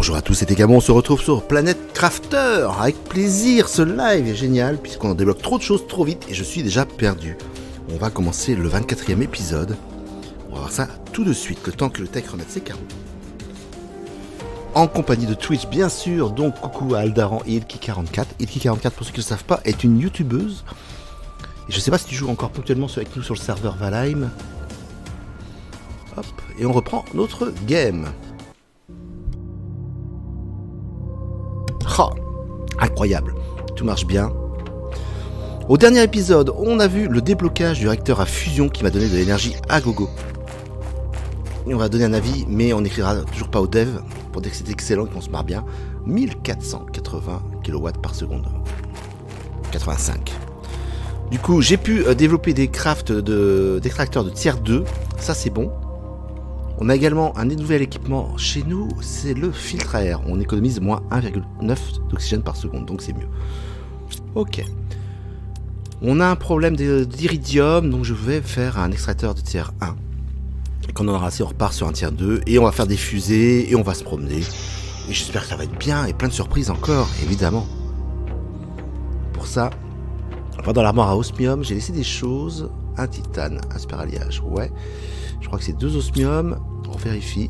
Bonjour à tous, c'est Gabon, on se retrouve sur Planète Crafter. Avec plaisir, ce live est génial puisqu'on débloque trop de choses trop vite et je suis déjà perdu. On va commencer le 24e épisode. On va voir ça tout de suite, le temps que le tech remette ses carreaux. En compagnie de Twitch, bien sûr, donc coucou à Aldaran et Ilki44. Ilki44, pour ceux qui ne le savent pas, est une youtubeuse. Et je ne sais pas si tu joues encore ponctuellement avec nous sur le serveur Valheim. Hop, et on reprend notre game. Oh, incroyable, tout marche bien. Au dernier épisode, on a vu le déblocage du réacteur à fusion qui m'a donné de l'énergie à gogo. Et on va donner un avis, mais on n'écrira toujours pas au dev pour dire que c'est excellent et qu'on se marre bien. 1480 kW par seconde. 85. Du coup, j'ai pu développer des crafts d'extracteurs de tier 2. Ça, c'est bon. On a également un nouvel équipement chez nous, c'est le filtre à air. On économise moins 1,9 d'oxygène par seconde, donc c'est mieux. Ok. On a un problème d'iridium, donc je vais faire un extracteur de tier 1. Et quand on aura assez, on repart sur un tier 2, et on va faire des fusées, et on va se promener. Et j'espère que ça va être bien, et plein de surprises encore, évidemment. Pour ça, on va dans l'armoire à osmium, j'ai laissé des choses. Un titane, un spiraliage, ouais. Je crois que c'est 2 osmium. On vérifie.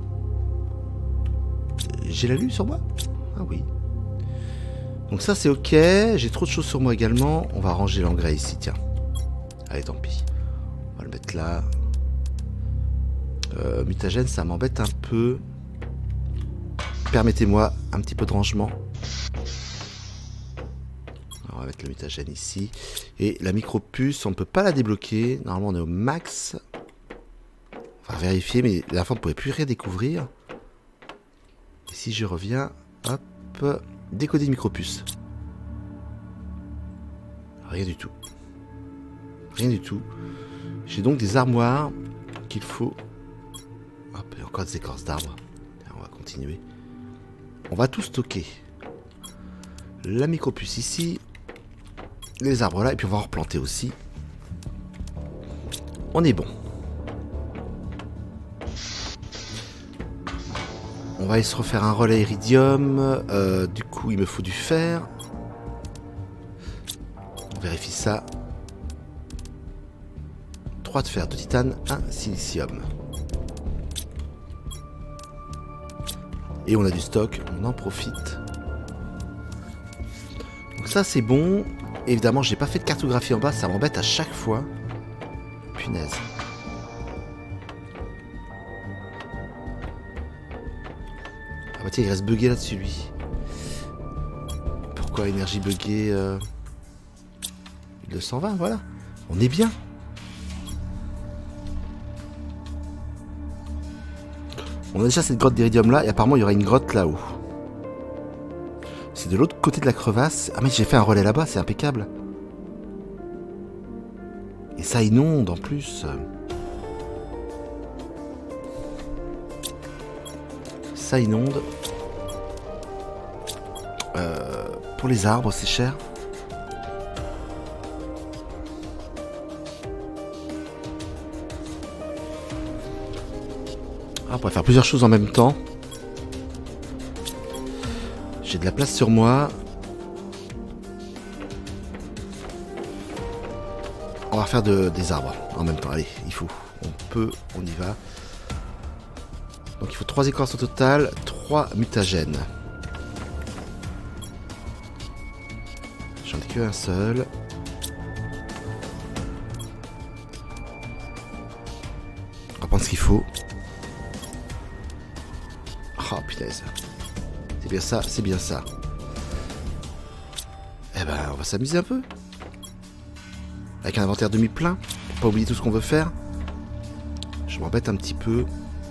J'ai la lune sur moi? Ah oui. Donc ça c'est ok. J'ai trop de choses sur moi également. On va ranger l'engrais ici, tiens. Allez, tant pis. On va le mettre là. Mutagène, ça m'embête un peu. Permettez-moi un petit peu de rangement. Alors, on va mettre le mutagène ici. Et la micro-puce, on ne peut pas la débloquer. Normalement on est au max. On va vérifier, mais la dernière fois on ne pouvait plus rien découvrir. Et si je reviens, hop, décoder micropuce. Rien du tout. Rien du tout. J'ai donc des armoires qu'il faut... Hop, et encore des écorces d'arbres. On va continuer. On va tout stocker. La micropuce ici. Les arbres là, et puis on va en replanter aussi. On est bon. On va aller se refaire un relais iridium. Du coup, il me faut du fer. On vérifie ça. 3 de fer, 2 titane, 1 silicium. Et on a du stock, on en profite. Donc ça, c'est bon. Évidemment, j'ai pas fait de cartographie en bas, ça m'embête à chaque fois. Punaise. Ah bah tiens, il reste bugué là-dessus, lui. Pourquoi énergie buggée 220, voilà. On est bien. On a déjà cette grotte d'iridium là, et apparemment il y aura une grotte là-haut. C'est de l'autre côté de la crevasse. Ah mais j'ai fait un relais là-bas, c'est impeccable. Et ça inonde en plus. Ça inonde. Pour les arbres, c'est cher. Ah, on pourrait faire plusieurs choses en même temps. J'ai de la place sur moi. On va faire des arbres en même temps. Allez, il faut. On peut, on y va. Donc il faut 3 écorces au total, 3 mutagènes. J'en ai qu'un seul. On va prendre ce qu'il faut. Oh punaise. C'est bien ça, c'est bien ça. Eh ben on va s'amuser un peu. Avec un inventaire demi-plein. Pour pas oublier tout ce qu'on veut faire. Je m'embête un petit peu.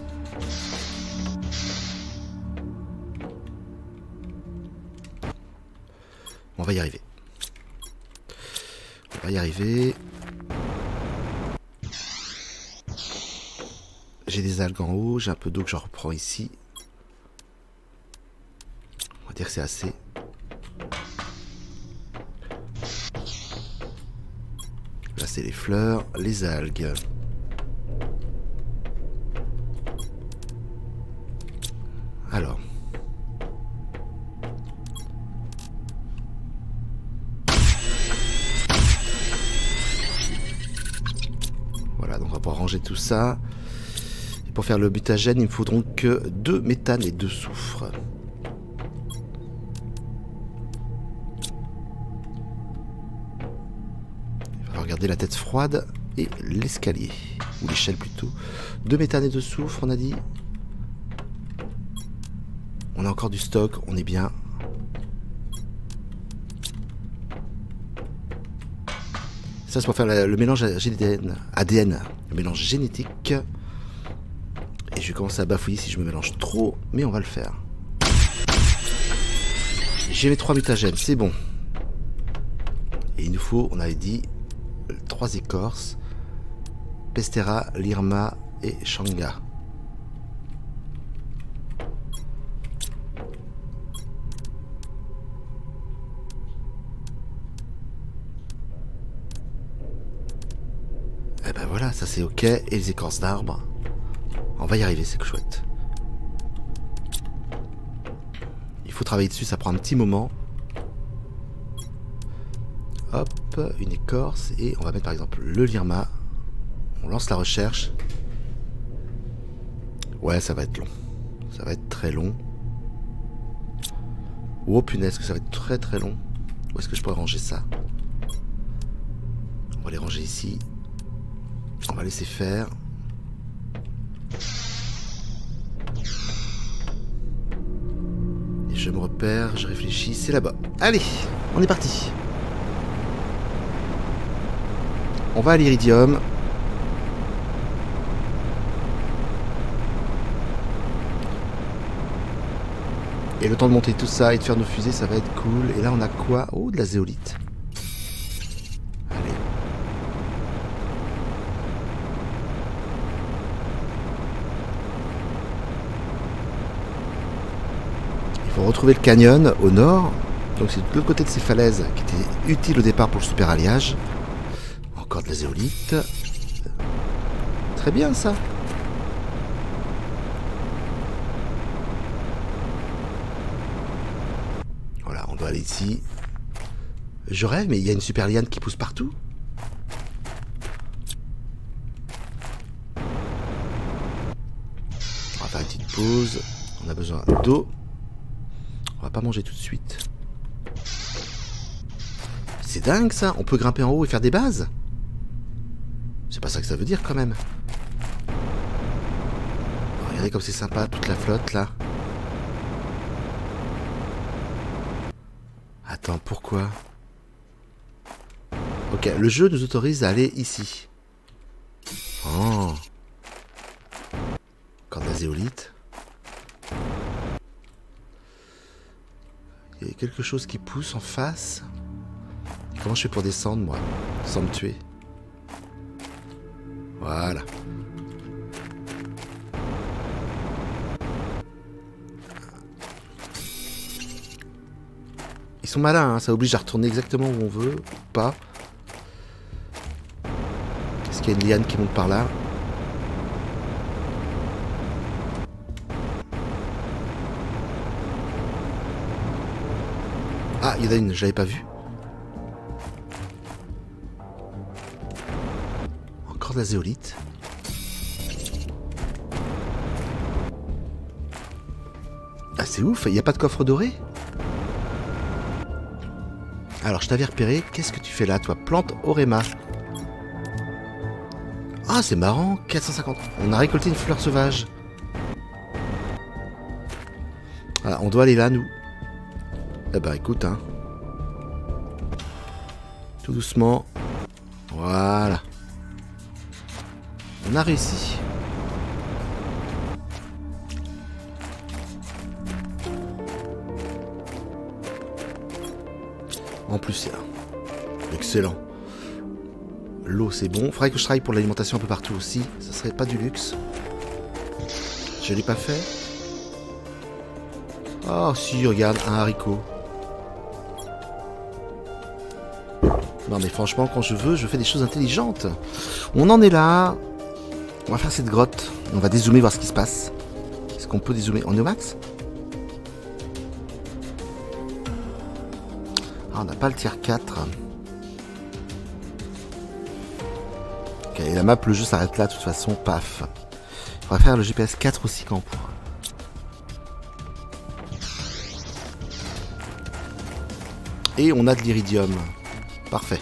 On va y arriver. On va y arriver. J'ai des algues en haut. J'ai un peu d'eau que je reprends ici. On va dire que c'est assez. Là c'est les fleurs, les algues. Alors, tout ça. Et pour faire le mutagène, il me faudront que 2 méthane et 2 soufre. Il va falloir regarder la tête froide et l'escalier. Ou l'échelle plutôt. 2 méthane et 2 soufre, on a dit. On a encore du stock, on est bien. Ça c'est pour faire le mélange ADN, le mélange génétique. Et je vais commencer à bafouiller si je me mélange trop, mais on va le faire. J'ai mes 3 mutagènes, c'est bon. Et il nous faut, on avait dit, 3 écorces. Pestera, Lirma et Shanga. Eh ben voilà, ça c'est ok. Et les écorces d'arbres. On va y arriver, c'est chouette. Il faut travailler dessus, ça prend un petit moment. Hop, une écorce. Et on va mettre par exemple le Lirma. On lance la recherche. Ouais, ça va être long. Ça va être très long. Oh punaise, que ça va être très très long. Où est-ce que je pourrais ranger ça? On va les ranger ici. On va laisser faire. Et je me repère, je réfléchis, c'est là-bas. Allez, on est parti. On va à l'iridium. Et le temps de monter tout ça et de faire nos fusées, ça va être cool. Et là, on a quoi? Oh, de la zéolite. Allez. Il faut retrouver le canyon au nord. Donc c'est de l'autre côté de ces falaises qui étaient utiles au départ pour le super alliage. Encore de la zéolite. Très bien ça. Voilà, on doit aller ici. Je rêve, mais il y a une super liane qui pousse partout. On va faire une petite pause. On a besoin d'eau. On va pas manger tout de suite. C'est dingue ça, on peut grimper en haut et faire des bases. C'est pas ça que ça veut dire quand même. Oh, regardez comme c'est sympa, toute la flotte là. Attends, pourquoi? Ok, le jeu nous autorise à aller ici. Oh. Encore de la zéolite. Il y a quelque chose qui pousse en face. Comment je fais pour descendre, moi, sans me tuer? Voilà. Ils sont malins, hein, ça oblige à retourner exactement où on veut, ou pas. Est-ce qu'il y a une liane qui monte par là? Ah, il y en a une, je l'avais pas vue. Encore de la zéolite. Ah, c'est ouf, il n'y a pas de coffre doré? Alors, je t'avais repéré. Qu'est-ce que tu fais là, toi? Plante Orema. Ah, c'est marrant. 450. On a récolté une fleur sauvage. Ah, on doit aller là, nous. Eh ben, écoute, hein. Tout doucement. Voilà. On a réussi. En plus, c'est excellent. L'eau, c'est bon. Faudrait que je travaille pour l'alimentation un peu partout aussi. Ça serait pas du luxe. Je l'ai pas fait. Oh, si, regarde, un haricot. Non, mais franchement, quand je veux, je fais des choses intelligentes. On en est là. On va faire cette grotte. On va dézoomer, voir ce qui se passe. Est-ce qu'on peut dézoomer? On est au max? Ah, on n'a pas le tier 4. Ok, et la map, le jeu s'arrête là, de toute façon, paf. On va faire le GPS 4 aussi quand on pourra. Et on a de l'iridium. Parfait.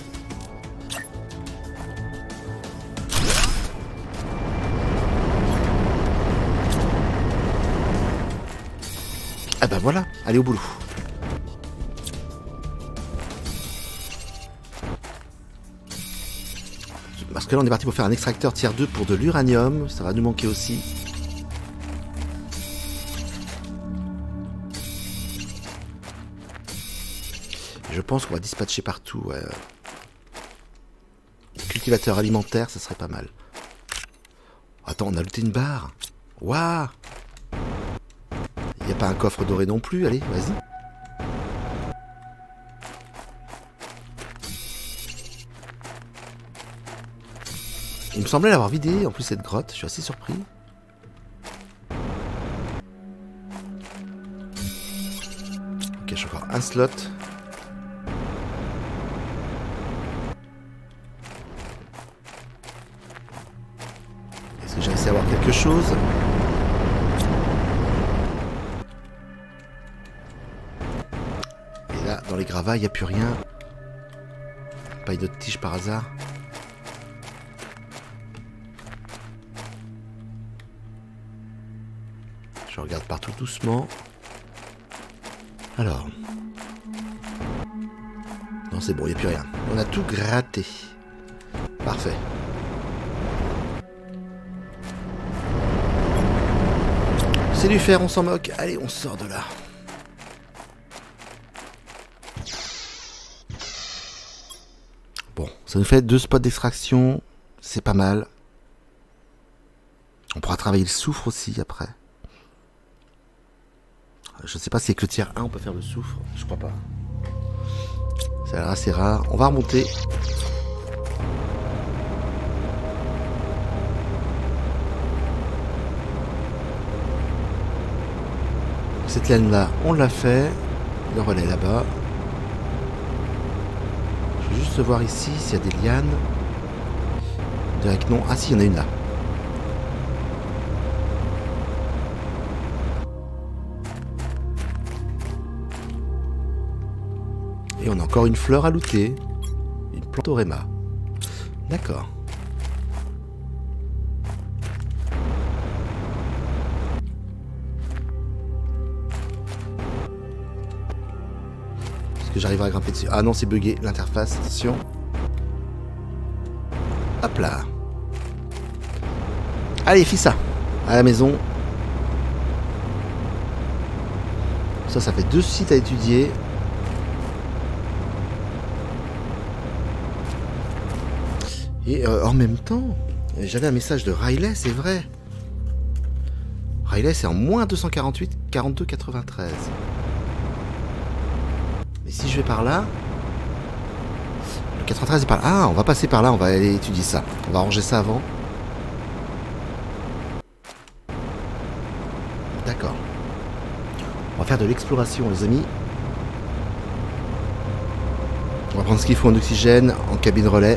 Ah bah voilà, allez au boulot. Parce que là on est parti pour faire un extracteur tier 2 pour de l'uranium, ça va nous manquer aussi. Et je pense qu'on va dispatcher partout. Ouais. Cultivateur alimentaire, ça serait pas mal. Attends, on a looté une barre. Waouh! Il n'y a pas un coffre doré non plus, allez, vas-y. Il me semblait l'avoir vidé, en plus cette grotte, je suis assez surpris. Ok, j'ai encore un slot. Est-ce que j'ai réussi à avoir quelque chose? Et là, dans les gravats, il n'y a plus rien. Pas une autre tige par hasard. Je regarde partout doucement. Alors. Non, c'est bon, il n'y a plus rien. On a tout gratté. Parfait. C'est du fer, on s'en moque. Allez, on sort de là. Bon, ça nous fait 2 spots d'extraction. C'est pas mal. On pourra travailler le soufre aussi après. Je sais pas si avec le tiers 1 on peut faire le soufre. Je crois pas. Ça a l'air assez rare. On va remonter. Cette laine là, on l'a fait. Le relais là-bas. Je vais juste voir ici s'il y a des lianes. Direct non. Ah si, il y en a une là. Et on a encore une fleur à looter. Une plantorema. D'accord. Est-ce que j'arriverai à grimper dessus? Ah non, c'est bugué. L'interface, attention. Hop là. Allez, fais ça. À la maison. Ça fait 2 sites à étudier. Et en même temps, j'avais un message de Riley, c'est vrai. Riley, c'est en moins 248, 42, 93. Mais si je vais par là... Le 93 est par là. Ah, on va passer par là, on va aller étudier ça. On va ranger ça avant. D'accord. On va faire de l'exploration, les amis. On va prendre ce qu'il faut en oxygène, en cabine relais.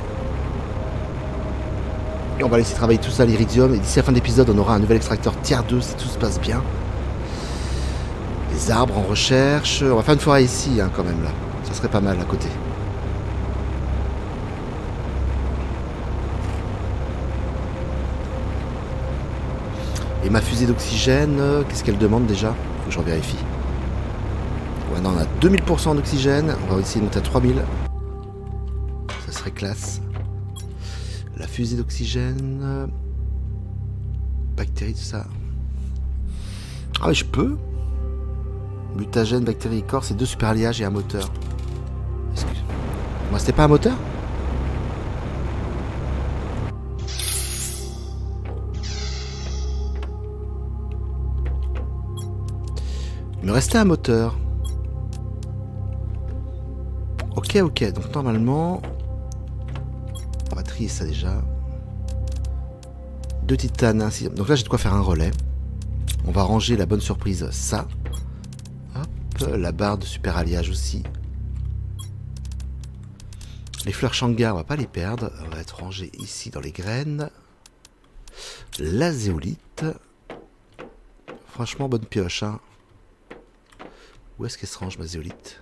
Et on va laisser travailler tout ça, l'iridium. Et d'ici la fin de l'épisode, on aura un nouvel extracteur tier 2 si tout se passe bien. Les arbres en recherche. On va faire une forêt ici, hein, quand même, là. Ça serait pas mal à côté. Et ma fusée d'oxygène, qu'est-ce qu'elle demande déjà? Faut que je revérifie. Ouais, non, on a 2000% en oxygène. On va essayer de monter à 3000. Ça serait classe. La fusée d'oxygène... Bactéries, tout ça. Ah oui, je peux. Mutagène, bactéries, corps, c'est 2 super alliages et un moteur. Est-ce que... Moi, c'était pas un moteur? Il me restait un moteur. Ok, ok. Donc normalement... On va trier ça déjà. 2 titanes, 1 silicium. Donc là, j'ai de quoi faire un relais. On va ranger la bonne surprise, ça. Hop, la barre de super alliage aussi. Les fleurs Shanga, on va pas les perdre. On va être rangé ici dans les graines. La zéolite. Franchement, bonne pioche. Hein. Où est-ce qu'elle se range, ma zéolite?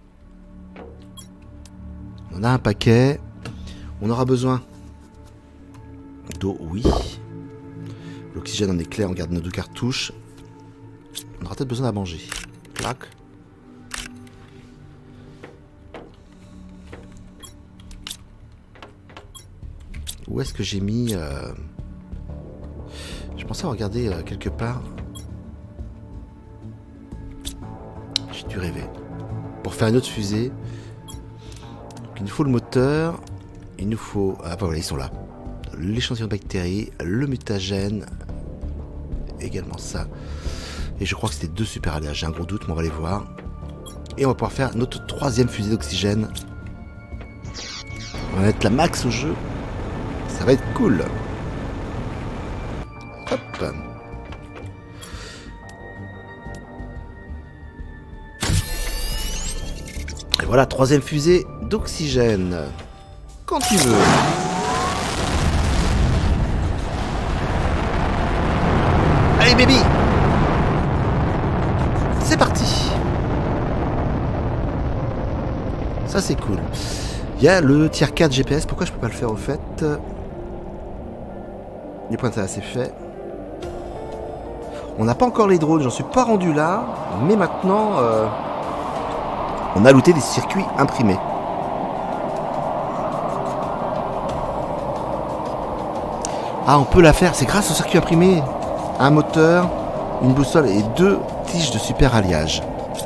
On en a un paquet. On aura besoin d'eau, oui. L'oxygène en éclair, on garde nos 2 cartouches. On aura peut-être besoin d'à manger. Clac. Où est-ce que j'ai mis... Je pensais regarder quelque part. J'ai dû rêver. Pour faire une autre fusée. Donc, il nous faut le moteur. Il nous faut... Ah bah voilà, ils sont là. L'échantillon de bactéries, le mutagène. Également ça. Et je crois que c'était 2 super alliages. J'ai un gros doute, mais on va les voir. Et on va pouvoir faire notre 3e fusée d'oxygène. On va mettre la max au jeu. Ça va être cool. Hop. Et voilà, 3e fusée d'oxygène. Quand tu veux. Allez, baby. C'est parti. Ça, c'est cool. Il y a le tier 4 GPS. Pourquoi je peux pas le faire au fait? Les pointages, c'est fait. On n'a pas encore les drones, j'en suis pas rendu là. Mais maintenant, on a looté des circuits imprimés. Ah, on peut la faire, c'est grâce au circuit imprimé. Un moteur, une boussole et 2 tiges de super alliage.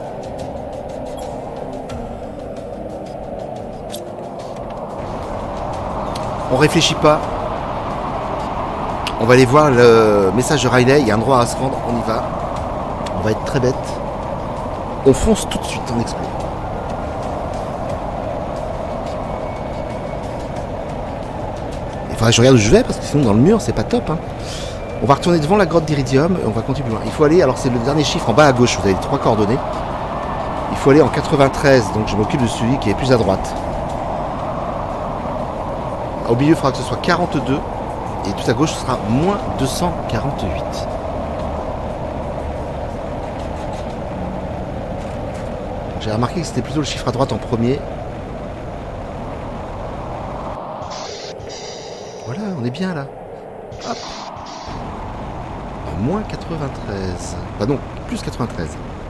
On réfléchit pas. On va aller voir le message de Riley. Il y a un endroit à se rendre. On y va. On va être très bête. On fonce tout de suite en explo. Il faudrait que je regarde où je vais parce que sinon dans le mur c'est pas top. Hein. On va retourner devant la grotte d'Iridium et on va continuer plus loin. Il faut aller, alors c'est le dernier chiffre en bas à gauche. Vous avez les 3 coordonnées. Il faut aller en 93. Donc je m'occupe de celui qui est plus à droite. Au milieu il faudra que ce soit 42. Et tout à gauche, ce sera moins 248. J'ai remarqué que c'était plutôt le chiffre à droite en premier. Voilà, on est bien là. Hop. Moins 93. Bah non, plus 93.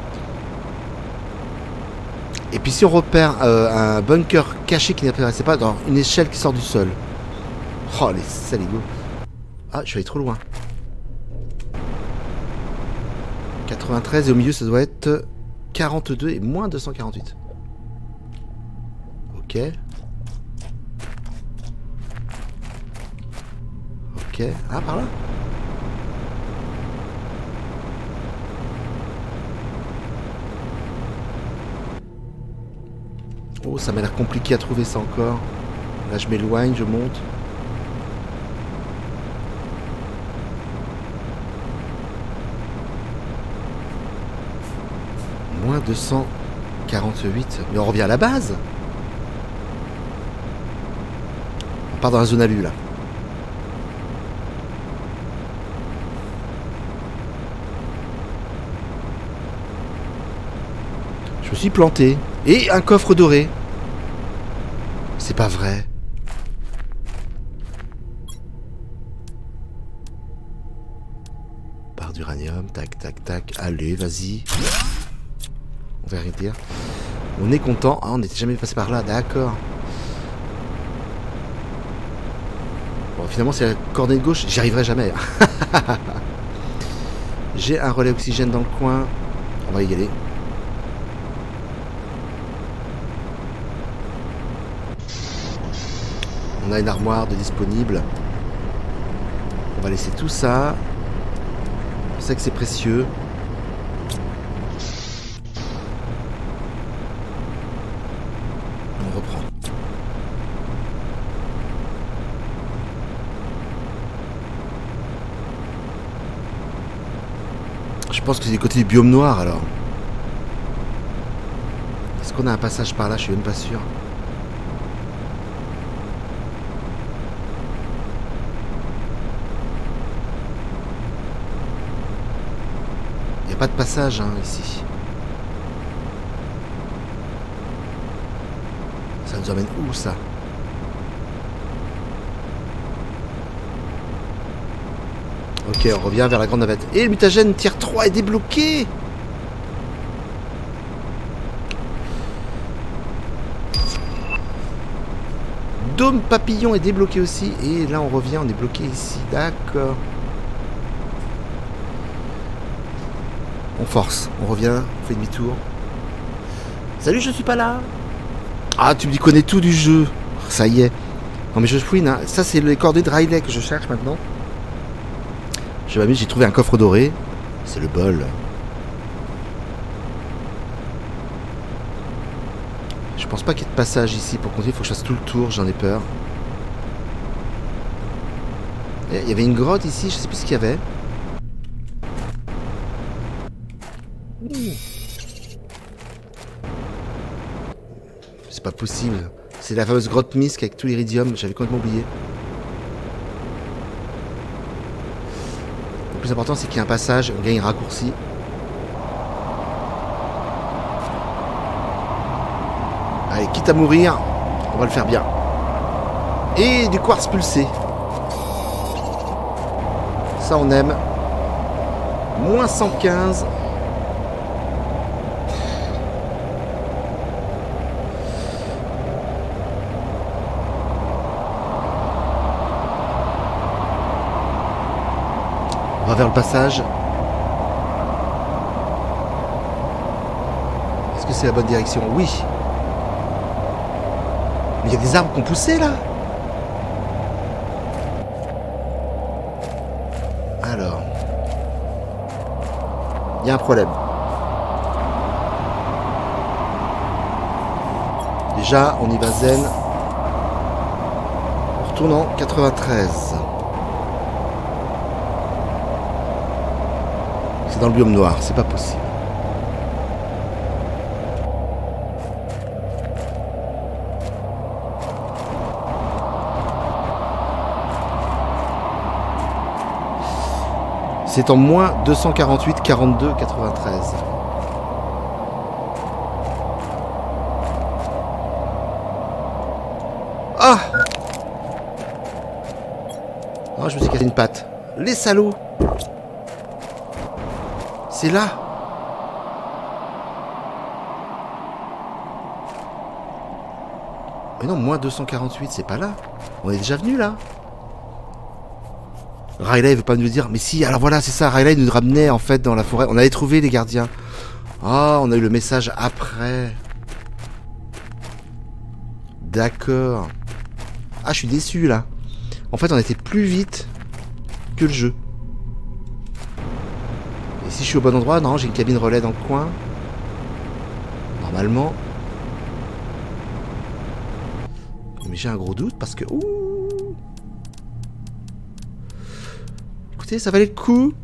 Et puis si on repère un bunker caché qui n'apparaissait pas dans une échelle qui sort du sol. Oh les saligots. Ah, je suis allé trop loin. 93 et au milieu ça doit être 42 et moins 248. Ok. Ok. Ah, par là. Oh, ça m'a l'air compliqué à trouver ça encore. Là, je m'éloigne, je monte. Moins 248. Mais on revient à la base. On part dans la zone alu, là. Je me suis planté. Et un coffre doré. C'est pas vrai. Barre d'uranium. Tac, tac, tac. Allez, vas-y. On va rien dire. On est content. Ah, on n'était jamais passé par là. D'accord. Bon, finalement, c'est la coordonnée de gauche. J'y arriverai jamais. J'ai un relais oxygène dans le coin. On va y aller. On a une armoire de disponible. On va laisser tout ça. On sait que c'est précieux. On reprend. Je pense que c'est du côté du biome noir alors. Est-ce qu'on a un passage par là? Je suis même pas sûr. pas de passage hein, ici. Ça nous emmène où ça? Ok, on revient vers la grande navette. Et le mutagène tier 3 est débloqué. Dôme papillon est débloqué aussi. Et là on revient, on est bloqué ici. D'accord. On force, on revient, on fait demi-tour. Salut, je suis pas là. Ah, tu me dis connais tout du jeu. Ça y est. Non mais je fouine, hein. Ça c'est les coordonnées de Riley que je cherche maintenant. Je m'amuse, j'ai trouvé un coffre doré. C'est le bol. Je pense pas qu'il y ait de passage ici pour continuer, il faut que je fasse tout le tour, j'en ai peur. Il y avait une grotte ici, je sais plus ce qu'il y avait. C'est pas possible. C'est la fameuse grotte Misk avec tout l'iridium, j'avais complètement oublié. Le plus important c'est qu'il y ait un passage, on gagne un raccourci. Allez, quitte à mourir, on va le faire bien. Et du quartz pulsé. Ça on aime. Moins 115. On va vers le passage. Est-ce que c'est la bonne direction? Oui. Mais il y a des arbres qui ont poussé là. Alors. Il y a un problème. Déjà, on y va zen. On retourne en 93. C'est dans le biome noir, c'est pas possible. C'est en moins 248, 42, 93. Ah! Oh, je me suis cassé une patte. Les salauds! C'est là! Mais non, moins 248, c'est pas là. On est déjà venu là. Riley veut pas nous dire, mais si, alors voilà, c'est ça, Riley nous ramenait en fait dans la forêt. On avait trouvé les gardiens. Ah, on a eu le message après. D'accord. Ah, je suis déçu là. En fait, on était plus vite que le jeu. Et si je suis au bon endroit, non, j'ai une cabine relais dans le coin. Normalement. Mais j'ai un gros doute parce que... Ouh. Écoutez, ça valait le coup.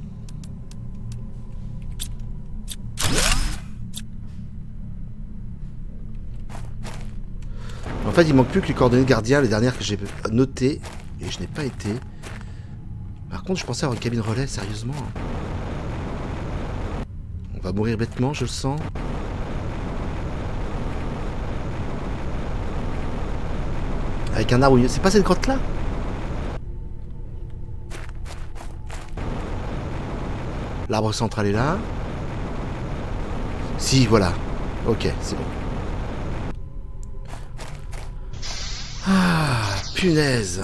En fait, il manque plus que les coordonnées de gardien, les dernières que j'ai notées. Et je n'ai pas été. Par contre, je pensais avoir une cabine relais, sérieusement. On va mourir bêtement, je le sens. Avec un arbre, c'est pas cette grotte-là? L'arbre central est là. Si, voilà. Ok, c'est bon. Ah, punaise.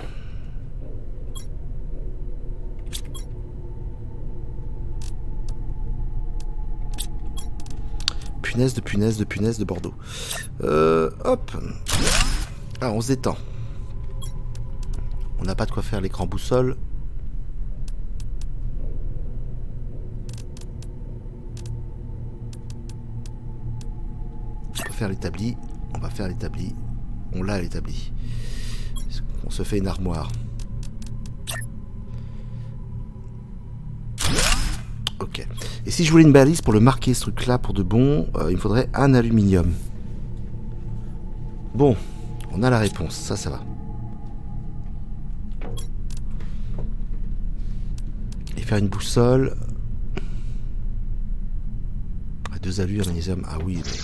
Punaise de punaise de punaise de Bordeaux. Hop. Ah, on se détend. On n'a pas de quoi faire l'écran boussole. On peut faire l'établi. On va faire l'établi. On l'a l'établi. On se fait une armoire. Ok. Et si je voulais une balise pour le marquer, ce truc-là, pour de bon, il me faudrait un aluminium. Bon, on a la réponse. Ça va. Et faire une boussole. 2 alus, un magnésium. Ah oui. Mais...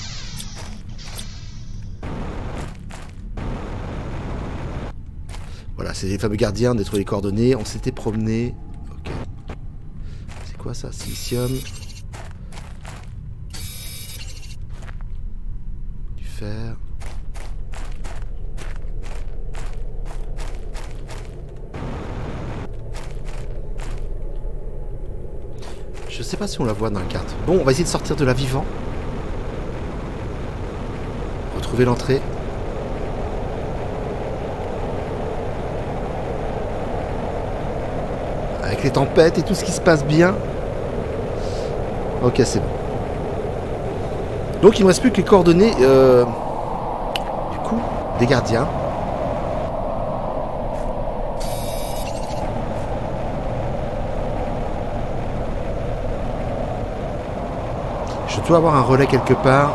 Voilà, c'est les fameux gardiens, d'être les coordonnées. On s'était promené. Ok. C'est quoi ça? Silicium. Du fer. Je sais pas si on la voit dans la carte. Bon, on va essayer de sortir de là vivant. Retrouver l'entrée. Avec les tempêtes et tout ce qui se passe bien. Ok, c'est bon. Donc il me reste plus que les coordonnées du coup des gardiens. Je dois avoir un relais quelque part.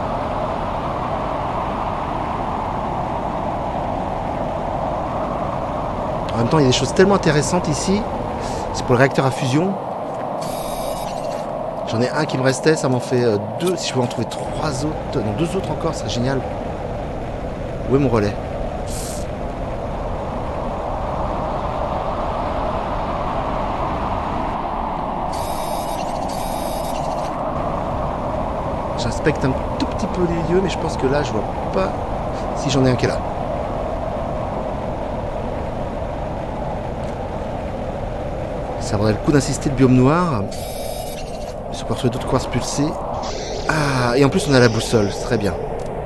En même temps, il y a des choses tellement intéressantes ici. C'est pour le réacteur à fusion. J'en ai un qui me restait, ça m'en fait 2. Si je peux en trouver 3 autres, non 2 autres encore, ce serait génial. Où est mon relais? J'inspecte un tout petit peu les lieux, mais je pense que là, je vois pas si j'en ai un qui est là. Ça vaudrait le coup d'insister, le biome noir. Si on peut retrouver d'autres quartz pulsés. Ah, et en plus on a la boussole, c'est très bien.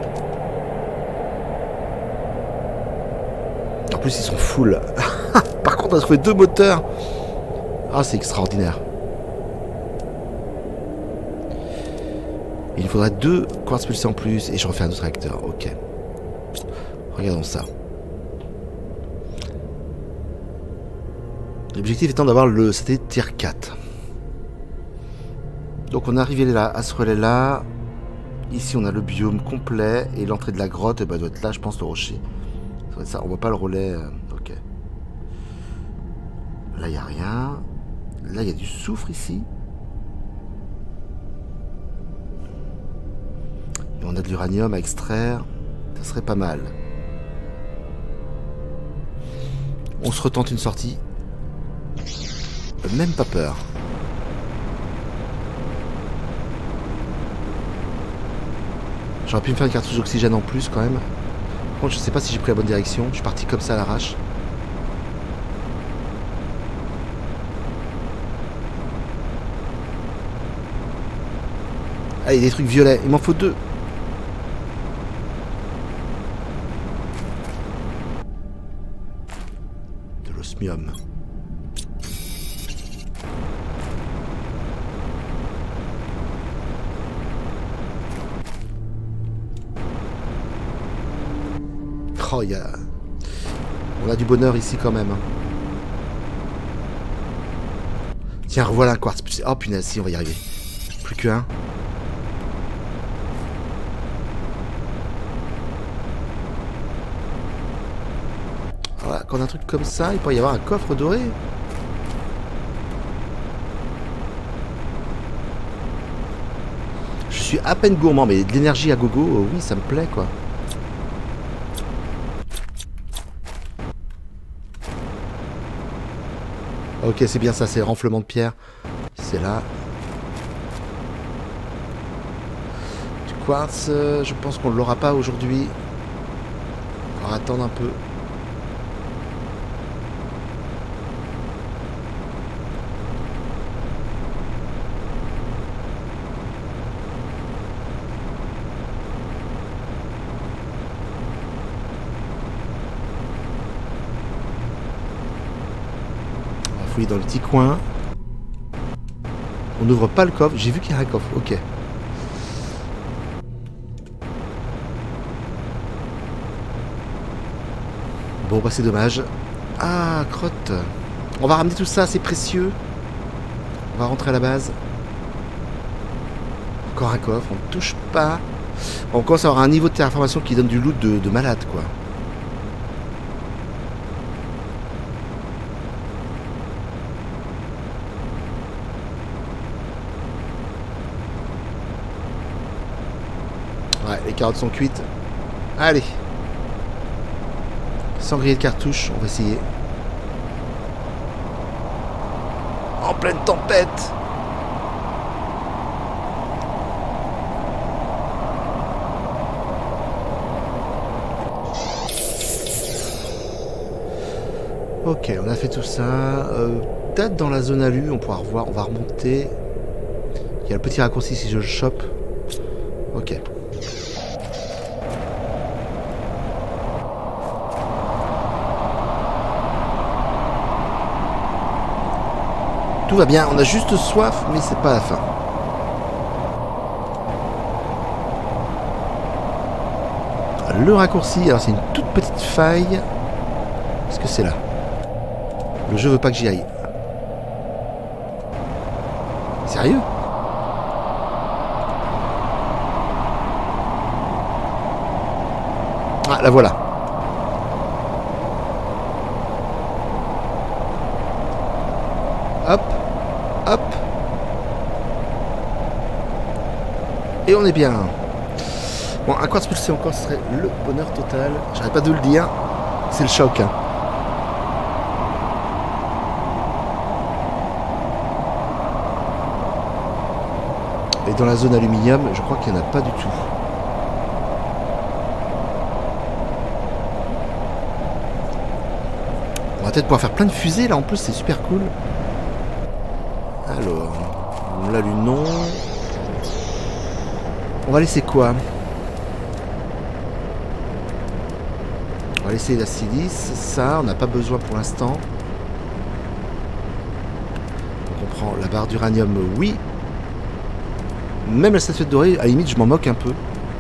En plus ils sont full. Par contre on a trouvé 2 moteurs. Ah, c'est extraordinaire. Il nous faudrait 2 quartz pulsés en plus et je refais un autre réacteur. Ok. Regardons ça. L'objectif étant d'avoir le satellite tier 4. Donc on est arrivé là, à ce relais là. Ici on a le biome complet et l'entrée de la grotte doit être là, je pense, le rocher. Ça doit être ça, on voit pas le relais. Ok. Là il n'y a rien. Là il y a du soufre ici. Et on a de l'uranium à extraire. Ça serait pas mal. On se retente une sortie. Même pas peur. J'aurais pu me faire une cartouche d'oxygène en plus quand même. Par contre je sais pas si j'ai pris la bonne direction. Je suis parti comme ça à l'arrache. Ah, il y a des trucs violets. Il m'en faut 2. De l'osmium. Oh, on a du bonheur ici quand même. Tiens, revoilà un quartz. Oh punaise, si, on va y arriver. Plus qu'un. Voilà, quand on a un truc comme ça, il pourrait y avoir un coffre doré. Je suis à peine gourmand, mais de l'énergie à gogo, oui, ça me plaît quoi. Ok, c'est bien ça, c'est le renflement de pierre. C'est là. Du quartz, je pense qu'on ne l'aura pas aujourd'hui. On va attendre un peu. Dans le petit coin. On n'ouvre pas le coffre. J'ai vu qu'il y a un coffre. Ok. Bon, bah c'est dommage. Ah, crotte. On va ramener tout ça, c'est précieux. On va rentrer à la base. Encore un coffre. On ne touche pas. On commence à avoir un niveau de terraformation qui donne du loot de malade, quoi. les carottes sont cuites. Allez. Sans griller de cartouche, on va essayer. En pleine tempête. Ok, on a fait tout ça. Peut-être dans la zone alu, on pourra revoir. On va remonter. Il y a le petit raccourci si je le chope. Ok. Tout va bien, on a juste soif, mais c'est pas la fin. Le raccourci, alors c'est une toute petite faille. Est-ce que c'est là? Le jeu veut pas que j'y aille. Sérieux? Ah, la voilà. Hop, hop. Et on est bien. Bon, un quartz pulsé encore, ce serait le bonheur total. J'arrête pas de le dire. C'est le choc. Hein. Et dans la zone aluminium, je crois qu'il n'y en a pas du tout. On va peut-être pouvoir faire plein de fusées là en plus, c'est super cool. Alors, là lui non. On va laisser quoi? On va laisser la silice, ça, on n'a pas besoin pour l'instant. Donc on prend la barre d'uranium, oui. Même la statuette dorée, à la limite, je m'en moque un peu.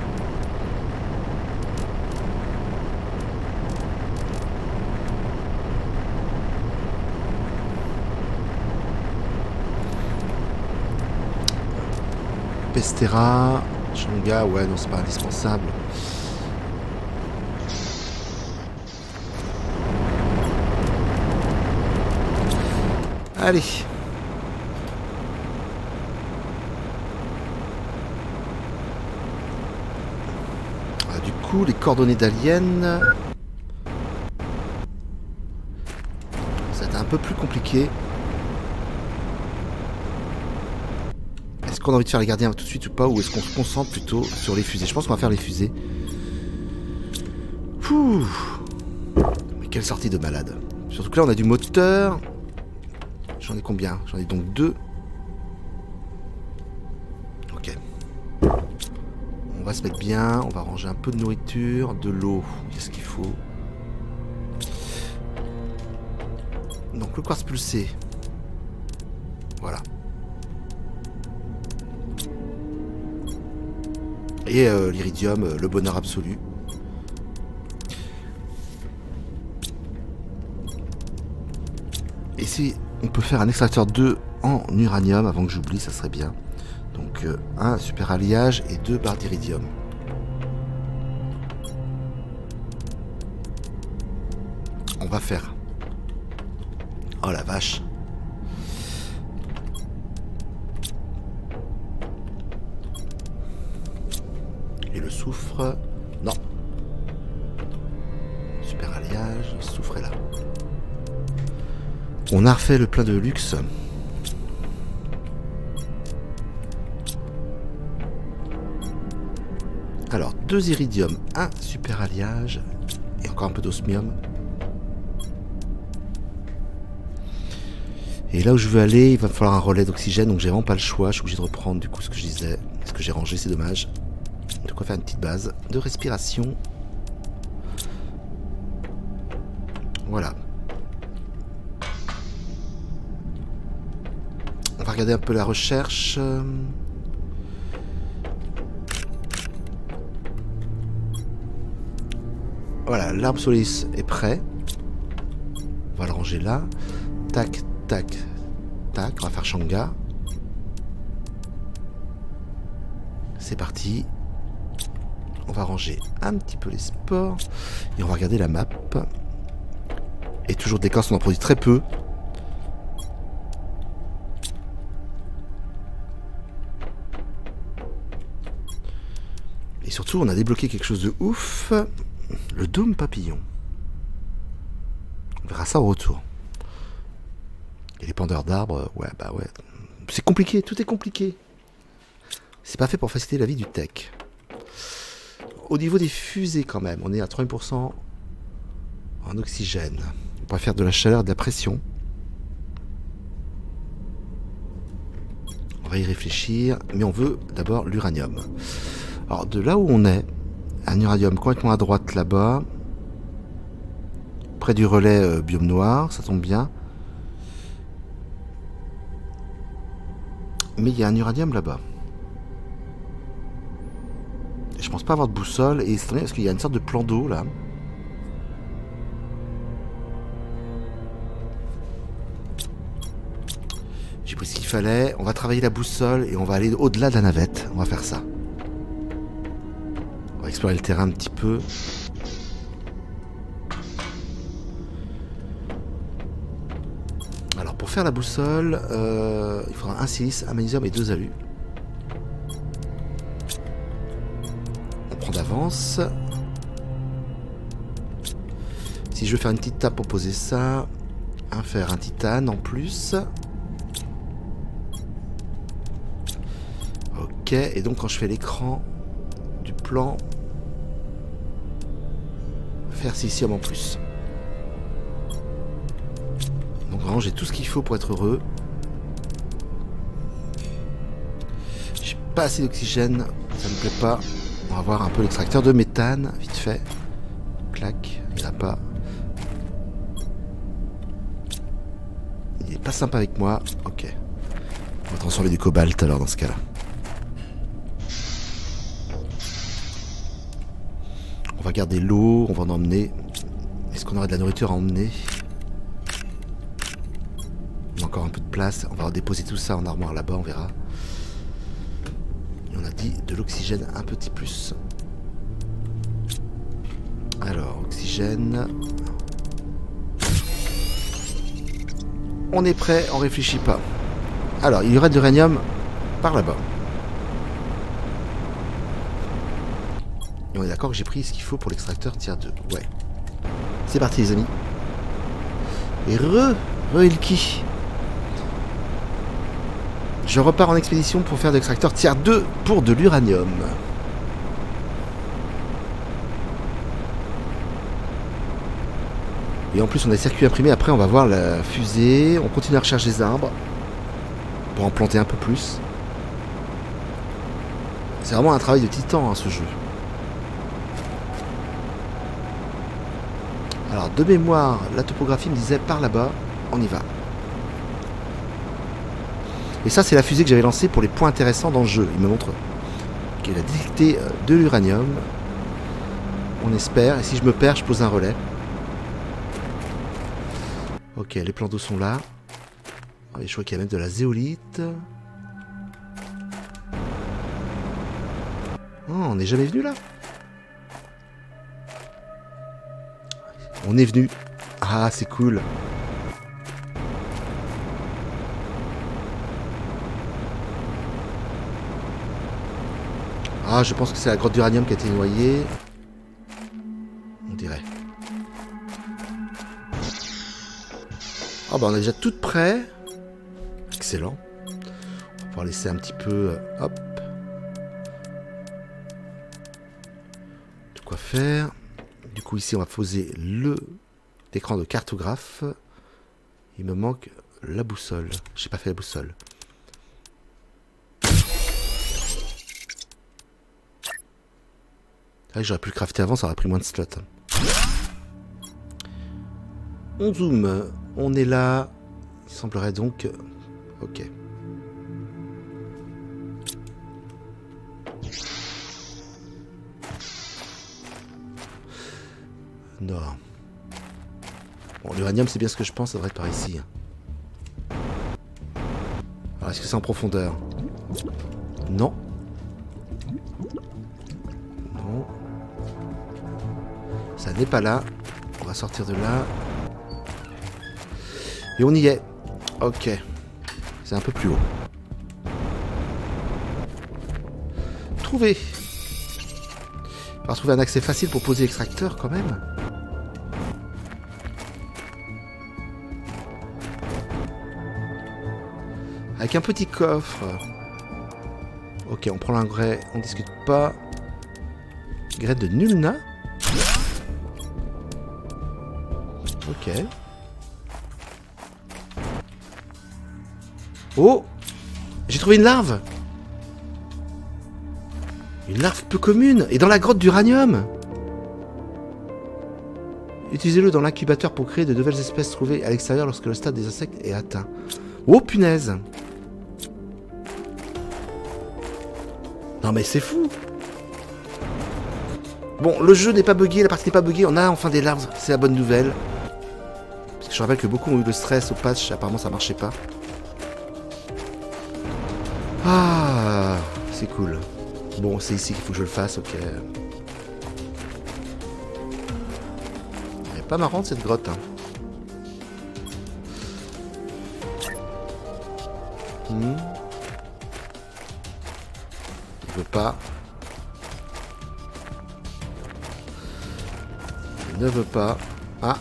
Pestera, Shanga, ouais, non, c'est pas indispensable. Allez. Ah, du coup, les coordonnées d'Alien. Ça va être un peu plus compliqué. Est-ce qu'on a envie de faire les gardiens tout de suite ou pas? Ou est-ce qu'on se concentre plutôt sur les fusées? Je pense qu'on va faire les fusées. Pouh. Mais quelle sortie de malade. Surtout que là, on a du moteur. J'en ai combien? J'en ai donc 2. Ok. On va se mettre bien. On va ranger un peu de nourriture, de l'eau. Qu'est-ce qu'il faut? Donc le quartz pulsé. Voilà. Et l'iridium, le bonheur absolu. Et si on peut faire un extracteur 2 en uranium, avant que j'oublie, ça serait bien. Donc un super alliage et 2 barres d'iridium. On va faire... Oh la vache. Et le soufre... Non. Super alliage, soufre est là. On a refait le plein de luxe. Alors, 2 iridium, 1 super alliage et encore un peu d'osmium. Et là où je veux aller, il va me falloir un relais d'oxygène, donc j'ai vraiment pas le choix. Je suis obligé de reprendre du coup ce que je disais. Ce que j'ai rangé, c'est dommage. De quoi faire une petite base de respiration. Voilà. On va regarder un peu la recherche. Voilà, l'arbre solace est prêt. On va le ranger là. Tac, tac, tac. On va faire Shanga. C'est parti. On va ranger un petit peu les spores. Et on va regarder la map. Et toujours d'écorce, on en produit très peu. Et surtout, on a débloqué quelque chose de ouf. Le dôme papillon. On verra ça au retour. Et les pendeurs d'arbres, ouais, bah ouais. C'est compliqué, tout est compliqué. C'est pas fait pour faciliter la vie du tech. Au niveau des fusées quand même, on est à 30% en oxygène. On pourrait faire de la chaleur et de la pression. On va y réfléchir, mais on veut d'abord l'uranium. Alors de là où on est, un uranium complètement à droite là-bas, près du relais biome noir, ça tombe bien. Mais il y a un uranium là-bas. Je pense pas avoir de boussole, et c'est parce qu'il y a une sorte de plan d'eau là. J'ai pris ce qu'il fallait, on va travailler la boussole et on va aller au-delà de la navette, on va faire ça. On va explorer le terrain un petit peu. Alors pour faire la boussole, il faudra un silice, un magnésium et 2 alus. On prend d'avance. Si je veux faire une petite table pour poser ça, un fer, un titane en plus. Ok, et donc quand je fais l'écran du plan, fer silicium en plus. Donc vraiment j'ai tout ce qu'il faut pour être heureux. J'ai pas assez d'oxygène, ça me plaît pas. On va voir un peu l'extracteur de méthane, vite fait. Clac, il n'y en a pas. Il est pas sympa avec moi, ok. On va transformer du cobalt alors dans ce cas-là. On va garder l'eau, on va en emmener. Est-ce qu'on aurait de la nourriture à emmener? On a encore un peu de place. On va déposer tout ça en armoire là-bas, on verra. Et on a dit de l'oxygène un petit plus. Alors, oxygène. On est prêt, on réfléchit pas. Alors, il y aura de l'uranium par là-bas. Et on est d'accord que j'ai pris ce qu'il faut pour l'extracteur tier 2. Ouais. C'est parti les amis. Et Ilki. Je repars en expédition pour faire de l'extracteur tier 2 pour de l'uranium. Et en plus on a des circuits imprimés. Après on va voir la fusée. On continue à rechercher des arbres. Pour en planter un peu plus. C'est vraiment un travail de titan hein, ce jeu. Alors de mémoire, la topographie me disait par là-bas, on y va. Et ça c'est la fusée que j'avais lancée pour les points intéressants dans le jeu. Il me montre qu'elle a détecté de l'uranium. On espère, et si je me perds, je pose un relais. Ok, les plans d'eau sont là. Et je vois qu'il y a même de la zéolite. Oh, on n'est jamais venu là. On est venu. Ah, c'est cool. Ah, je pense que c'est la grotte d'uranium qui a été noyée. On dirait. Ah bah on est déjà tout prêt. Excellent. On va pouvoir laisser un petit peu... hop. De quoi faire. Du coup ici on va poser l'écran de cartographe. Il me manque la boussole. J'ai pas fait la boussole. Ah, j'aurais pu le crafter avant, ça aurait pris moins de slots. On zoome. On est là. Il semblerait donc... Ok. Non. Bon, l'uranium, c'est bien ce que je pense, ça devrait être par ici. Alors, est-ce que c'est en profondeur? Non. Non. Ça n'est pas là. On va sortir de là. Et on y est. Ok. C'est un peu plus haut. Trouvé. On va trouver un accès facile pour poser l'extracteur quand même. Avec un petit coffre. Ok, on prend l'engrais, on discute pas. Graine de Nulna. Ok. Oh! J'ai trouvé une larve! Une larve peu commune! Et dans la grotte d'uranium! Utilisez-le dans l'incubateur pour créer de nouvelles espèces trouvées à l'extérieur lorsque le stade des insectes est atteint. Oh punaise! Non mais c'est fou! Bon, le jeu n'est pas buggé, la partie n'est pas buggée, on a enfin des larves, c'est la bonne nouvelle. Parce que je rappelle que beaucoup ont eu le stress au patch, apparemment ça marchait pas. Ah, c'est cool. Bon, c'est ici qu'il faut que je le fasse, ok. Elle est pas marrante cette grotte, hein. Il veut pas. Il ne veut pas. Ah.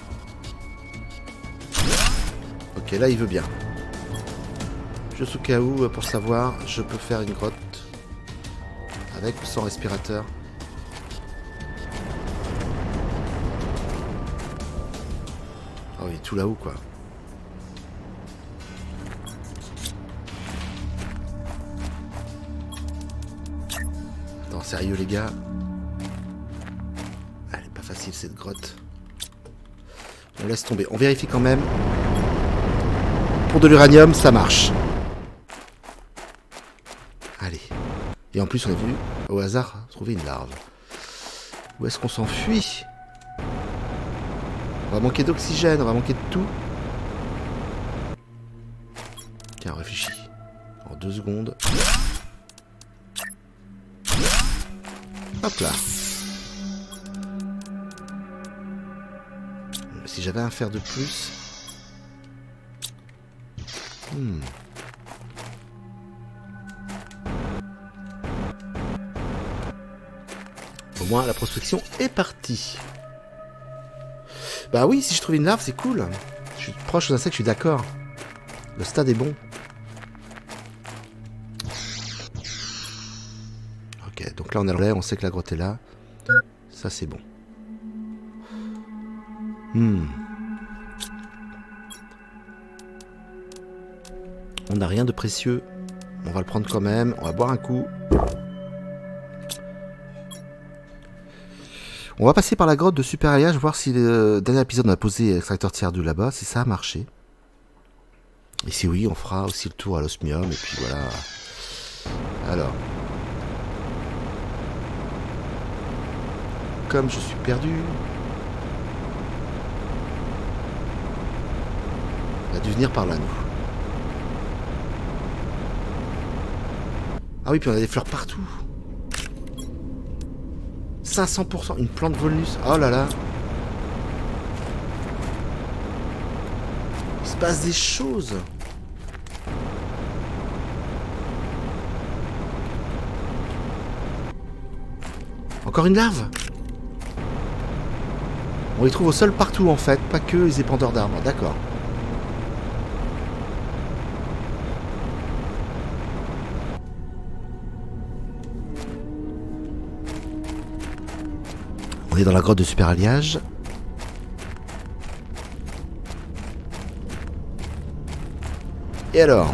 Ok, là il veut bien. Juste au cas où, pour savoir, je peux faire une grotte. Avec ou sans respirateur. Oh, il est tout là-haut, quoi. Attends, sérieux, les gars. Elle est pas facile, cette grotte. On laisse tomber. On vérifie quand même. Pour de l'uranium, ça marche. Allez. Et en plus, on a vu, au hasard, trouver une larve. Où est-ce qu'on s'enfuit? On va manquer d'oxygène, on va manquer de tout. Tiens, réfléchis. En 2 secondes. Hop là. Si j'avais un fer de plus... Au moins, la prospection est partie. Bah oui, si je trouve une larve, c'est cool. Je suis proche aux insectes, je suis d'accord. Le stade est bon. Ok, donc là on est là, on sait que la grotte est là. Ça c'est bon. On n'a rien de précieux. On va le prendre quand même. On va boire un coup. On va passer par la grotte de Super Alliage, voir si le dernier épisode on a posé l'extracteur tiers 2 là-bas, si ça a marché. Et si oui, on fera aussi le tour à l'osmium, et puis voilà. Alors. Comme je suis perdu. On a dû venir par là, nous. Ah oui, puis on a des fleurs partout. 500%, une plante Volnus. Oh là là. Il se passe des choses. Encore une larve. On les trouve au sol partout en fait, pas que les épandeurs d'arbres, d'accord. On est dans la grotte de Super Alliage. Et alors?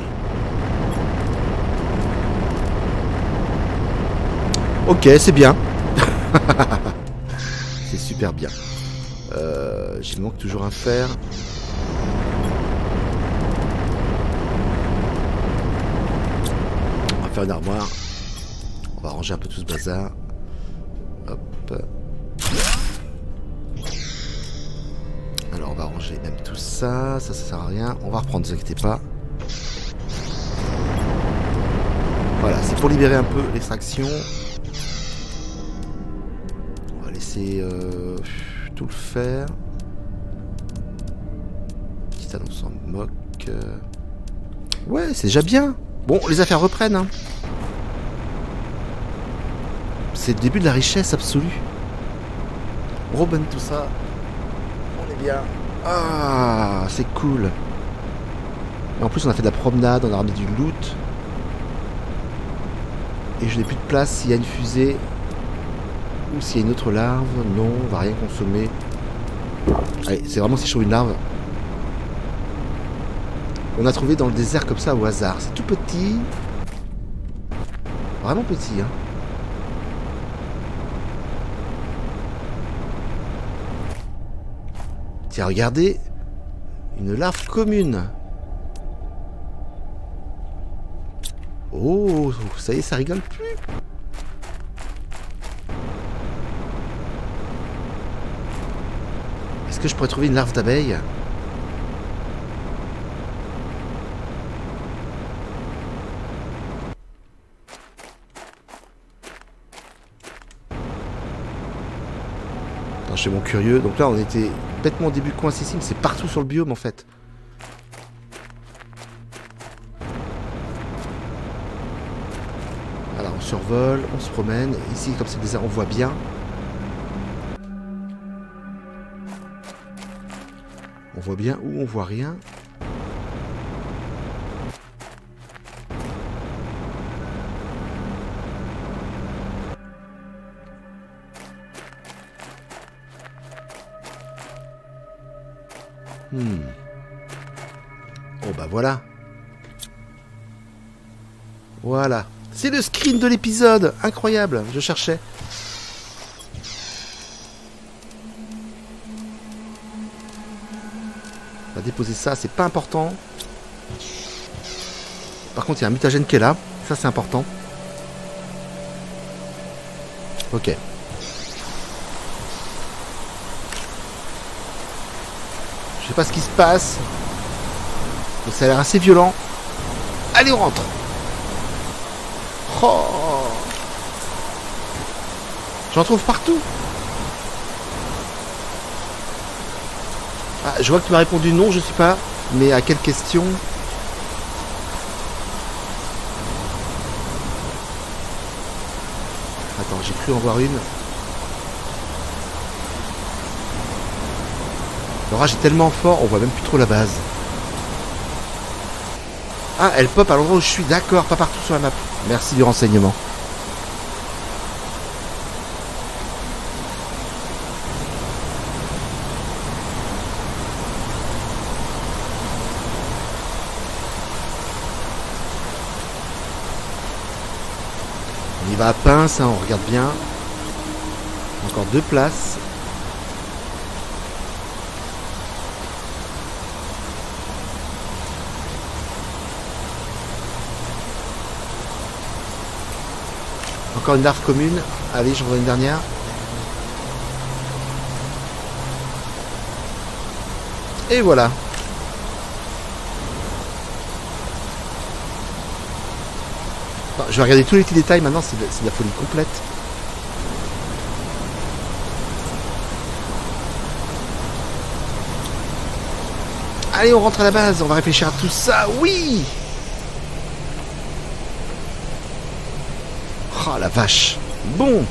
Ok, c'est bien. C'est super bien. J'y manque toujours un fer. On va faire une armoire. On va ranger un peu tout ce bazar. Hop. Alors on va ranger même tout ça. Ça sert à rien. On va reprendre, ne vous inquiétez pas. Voilà, c'est pour libérer un peu l'extraction. On va laisser tout le faire. Petit on s'en moque. Ouais, c'est déjà bien. Bon, les affaires reprennent. Hein. C'est le début de la richesse absolue. On rebonne tout ça. On est bien. Ah, c'est cool. Et en plus, on a fait de la promenade, on a ramené du loot. Et je n'ai plus de place s'il y a une fusée ou s'il y a une autre larve. Non, on va rien consommer. Allez, c'est vraiment si chaud une larve. On a trouvé dans le désert comme ça au hasard. C'est tout petit. Vraiment petit, hein. Tiens, regardez. Une larve commune. Oh, ça y est, ça rigole plus. Est-ce que je pourrais trouver une larve d'abeille? Attends, je suis bon curieux. Donc là, on était bêtement au début coincé ici, mais c'est partout sur le biome en fait. Alors, on survole, on se promène. Ici, comme c'est le désert, on voit bien. On voit bien ou on voit rien. Oh bah voilà. Voilà. C'est le screen de l'épisode. Incroyable. Je cherchais. On va déposer ça. C'est pas important. Par contre, il y a un mutagène qui est là. Ça, c'est important. Ok. Je sais pas ce qui se passe. Mais ça a l'air assez violent. Allez, on rentre. Oh. J'en trouve partout. Ah, je vois que tu m'as répondu non, je sais pas. Mais à quelle question? Attends, j'ai cru en voir une. L'orage est tellement fort, on voit même plus trop la base. Ah, elle pop à l'endroit où je suis, d'accord, pas partout sur la map. Merci du renseignement. On y va à pince, hein, on regarde bien. Encore 2 places. Encore une larve commune. Allez, j'en vois une dernière. Et voilà. Enfin, je vais regarder tous les petits détails maintenant, c'est de la folie complète. Allez, on rentre à la base, on va réfléchir à tout ça. Oui! Oh la vache. Bon.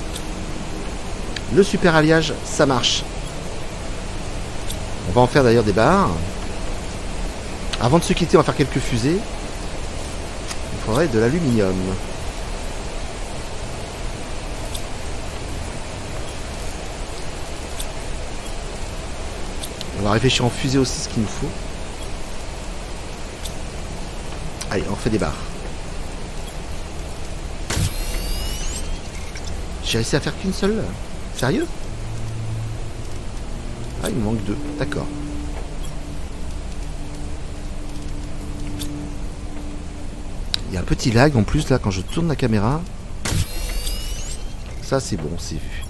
Le super alliage, ça marche. On va en faire d'ailleurs des barres. Avant de se quitter, on va faire quelques fusées. Il faudrait de l'aluminium. On va réfléchir en fusée aussi ce qu'il nous faut. Allez, on fait des barres. J'ai réussi à faire qu'une seule. Sérieux? Ah, il me manque 2. D'accord. Il y a un petit lag en plus là quand je tourne la caméra. Ça c'est bon, c'est vu.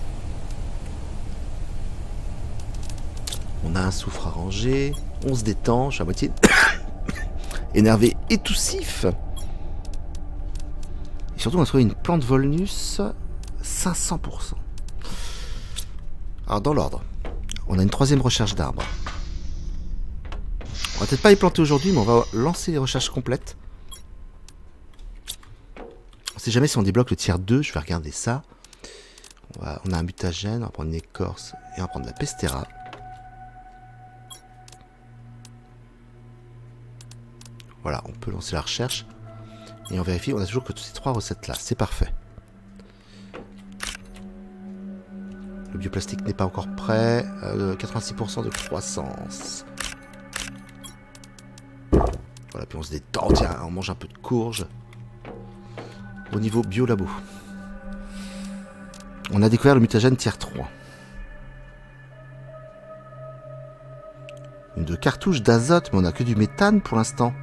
On a un soufre arrangé. On se détend. Je suis à moitié énervé et toussif. Et surtout on a trouvé une plante Volnus 500%. Alors dans l'ordre, on a une 3e recherche d'arbres. On va peut-être pas y planter aujourd'hui, mais on va lancer les recherches complètes. On sait jamais si on débloque le tiers 2, je vais regarder ça. On a un mutagène, on va prendre une écorce et on va prendre la pestera. Voilà, on peut lancer la recherche. Et on vérifie, on a toujours que toutes ces 3 recettes là, c'est parfait. Le bioplastique n'est pas encore prêt. 86% de croissance. Voilà, puis on se détend, tiens, on mange un peu de courge. Au niveau biolabo. On a découvert le mutagène tier 3. Une de cartouche d'azote, mais on a que du méthane pour l'instant.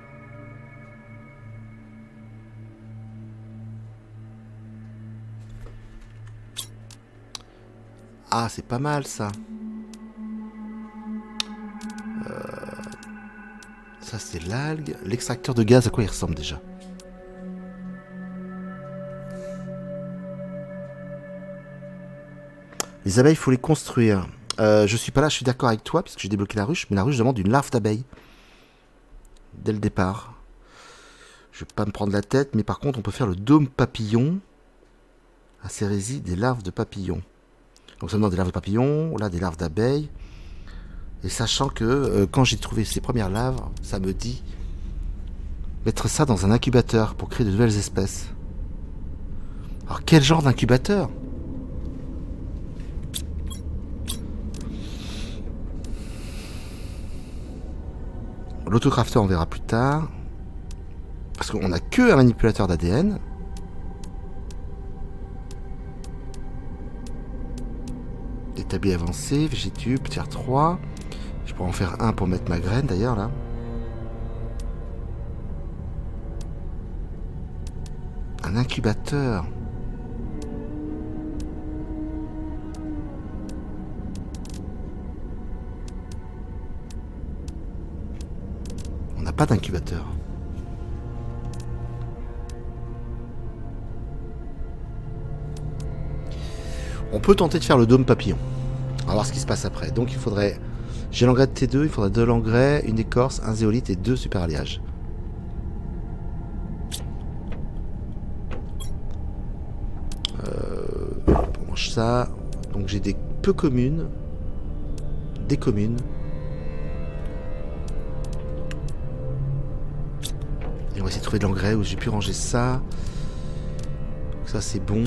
Ah, c'est pas mal ça. Ça c'est l'algue. L'extracteur de gaz, à quoi il ressemble déjà? Les abeilles, il faut les construire. Je suis pas là, je suis d'accord avec toi, puisque j'ai débloqué la ruche, mais la ruche demande une larve d'abeille. Dès le départ. Je vais pas me prendre la tête, mais par contre, on peut faire le dôme papillon. À Cérésie, des larves de papillons. Donc ça demande des larves de papillons, là des larves d'abeilles. Et sachant que quand j'ai trouvé ces premières larves, ça me dit mettre ça dans un incubateur pour créer de nouvelles espèces. Alors quel genre d'incubateur? L'autocrafter on verra plus tard. Parce qu'on n'a que un manipulateur d'ADN. Établi avancé, végétube, tier 3. Je pourrais en faire un pour mettre ma graine d'ailleurs là. Un incubateur. On n'a pas d'incubateur. On peut tenter de faire le dôme papillon. On va voir ce qui se passe après. Donc il faudrait... J'ai l'engrais de T2, il faudrait 2 l'engrais, une écorce, un zéolite et 2 super alliages. On mange ça. Donc j'ai des peu communes. Des communes. Et on va essayer de trouver de l'engrais où j'ai pu ranger ça. Donc ça c'est bon.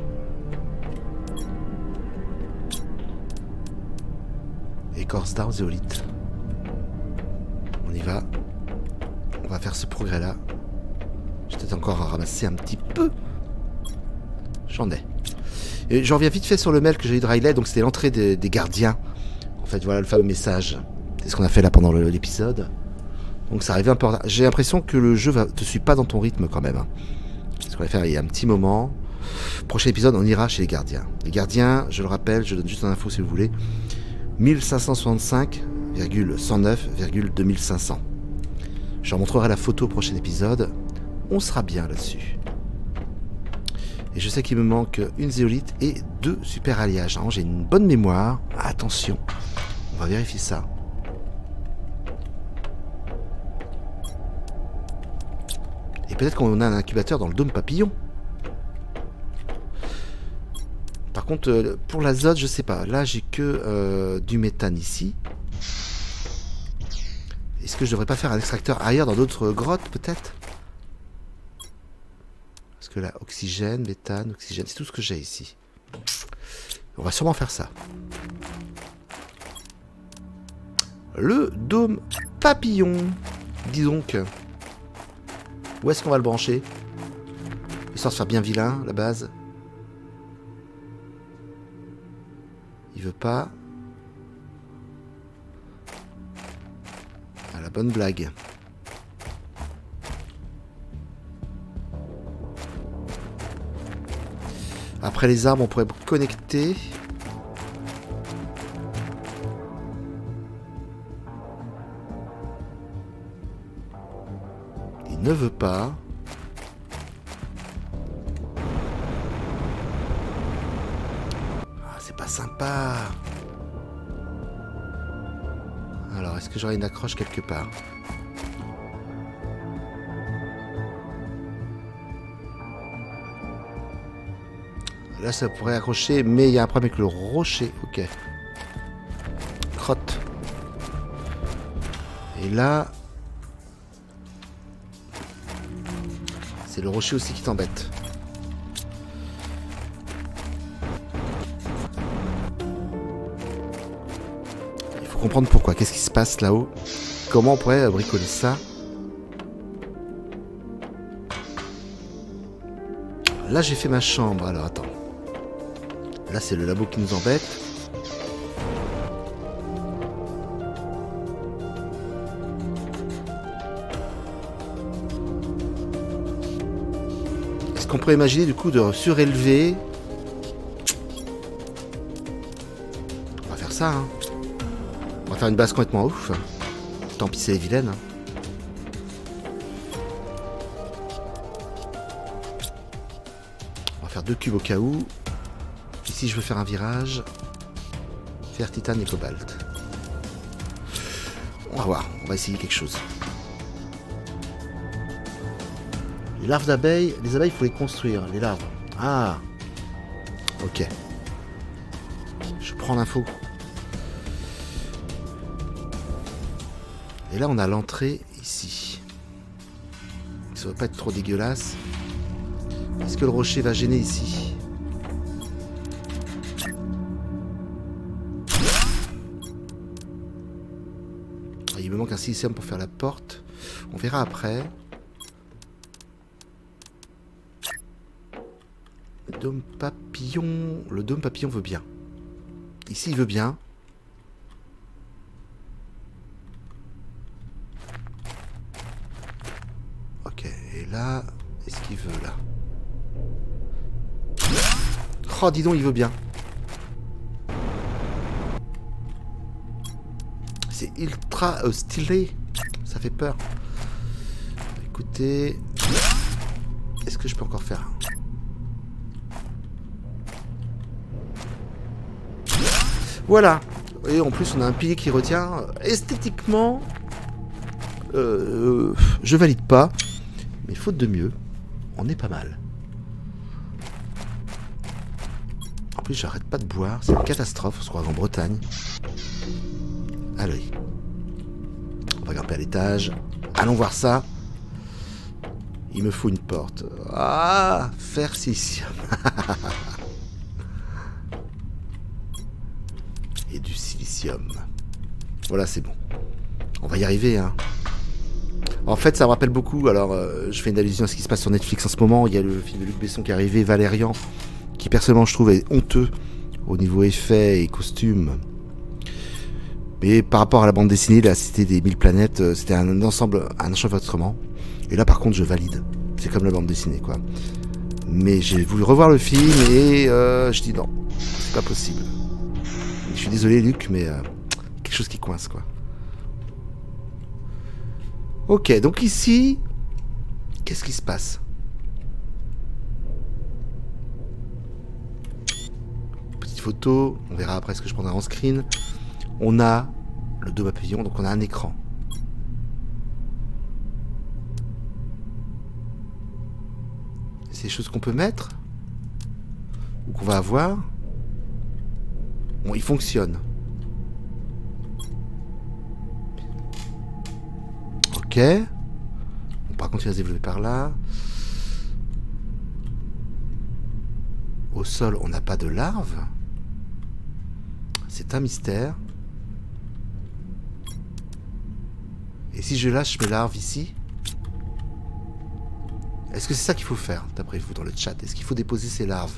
Écorce d'arbre zéolite. On y va. On va faire ce progrès là. J'ai peut-être encore à ramasser un petit peu. J'en ai. Et j'en reviens vite fait sur le mail que j'ai eu de Riley. Donc c'était l'entrée des gardiens. En fait voilà le fameux message. C'est ce qu'on a fait là pendant l'épisode. Donc ça arrivait un peu en retard. J'ai l'impression que le jeu te suit pas dans ton rythme quand même. C'est ce qu'on va faire il y a un petit moment. Prochain épisode on ira chez les gardiens. Les gardiens, je le rappelle, je donne juste une info si vous voulez. 1565,109,2500. Je remontrerai la photo au prochain épisode. On sera bien là-dessus. Et je sais qu'il me manque une zéolite et 2 super alliages. J'ai une bonne mémoire. Attention, on va vérifier ça. Et peut-être qu'on a un incubateur dans le dôme papillon. Par contre, pour l'azote, je sais pas. Là, j'ai que du méthane ici. Est-ce que je devrais pas faire un extracteur ailleurs dans d'autres grottes, peut-être? Parce que là, oxygène, méthane, oxygène, c'est tout ce que j'ai ici. On va sûrement faire ça. Le dôme papillon. Dis donc. Où est-ce qu'on va le brancher? Histoire de faire bien vilain, la base. Il veut pas. Ah, la bonne blague. Après les arbres, on pourrait connecter. Il ne veut pas. Ah, c'est pas sympa. Alors, est-ce que j'aurai une accroche quelque part? Là, ça pourrait accrocher, mais il y a un problème avec le rocher. Ok. Crotte. Et là... c'est le rocher aussi qui t'embête. Il faut comprendre pourquoi. Qu'est-ce qui se passe là-haut? Comment on pourrait bricoler ça? Là, j'ai fait ma chambre. Alors, attends. Là, c'est le labo qui nous embête. Est-ce qu'on pourrait imaginer, du coup, de surélever? On va faire ça, hein. On va faire une base complètement ouf. Tant pis, c'est les vilaines, hein. Faire 2 cubes au cas où. Ici, je veux faire un virage. Fer, titane et cobalt. On va voir. On va essayer quelque chose. Les larves d'abeilles. Les abeilles, il faut les construire. Les larves. Ah. Ok. Je prends l'info. Et là, on a l'entrée ici. Ça va pas être trop dégueulasse. Est-ce que le rocher va gêner ici? Il me manque un silicium pour faire la porte. On verra après. Le dôme papillon. Le dôme papillon veut bien. Ici, il veut bien. Ok, et là... est-ce qu'il veut, là? Oh, dis donc, il veut bien. C'est ultra stylé. Ça fait peur. Écoutez... est-ce que je peux encore faire? Voilà. Et en plus, on a un pilier qui retient. Esthétiquement... je valide pas. Mais faute de mieux, on est pas mal. En plus, j'arrête pas de boire. C'est une catastrophe. On se croise en Bretagne. Allez. On va grimper à l'étage. Allons voir ça. Il me faut une porte. Ah, fer silicium. Et du silicium. Voilà, c'est bon. On va y arriver, hein. En fait, ça me rappelle beaucoup. Alors, je fais une allusion à ce qui se passe sur Netflix en ce moment. Il y a le film de Luc Besson qui est arrivé, Valérian, qui personnellement, je trouve, est honteux au niveau effets et costumes. Mais par rapport à la bande dessinée, La Cité des Mille Planètes, c'était un ensemble, un enchevêtrement. Et là, par contre, je valide. C'est comme la bande dessinée, quoi. Mais j'ai voulu revoir le film et je dis non, c'est pas possible. Je suis désolé, Luc, mais quelque chose qui coince, quoi. Ok, donc ici, qu'est-ce qui se passe? Petite photo, on verra après ce que je prendrai en screen. On a le dôme papillon, donc on a un écran. C'est des choses qu'on peut mettre ou qu'on va avoir. Bon, il fonctionne. Ok. On pourra continuer à se développer par là. Au sol, on n'a pas de larves. C'est un mystère. Et si je lâche mes larves ici, est-ce que c'est ça qu'il faut faire, d'après vous, dans le chat? Est-ce qu'il faut déposer ces larves?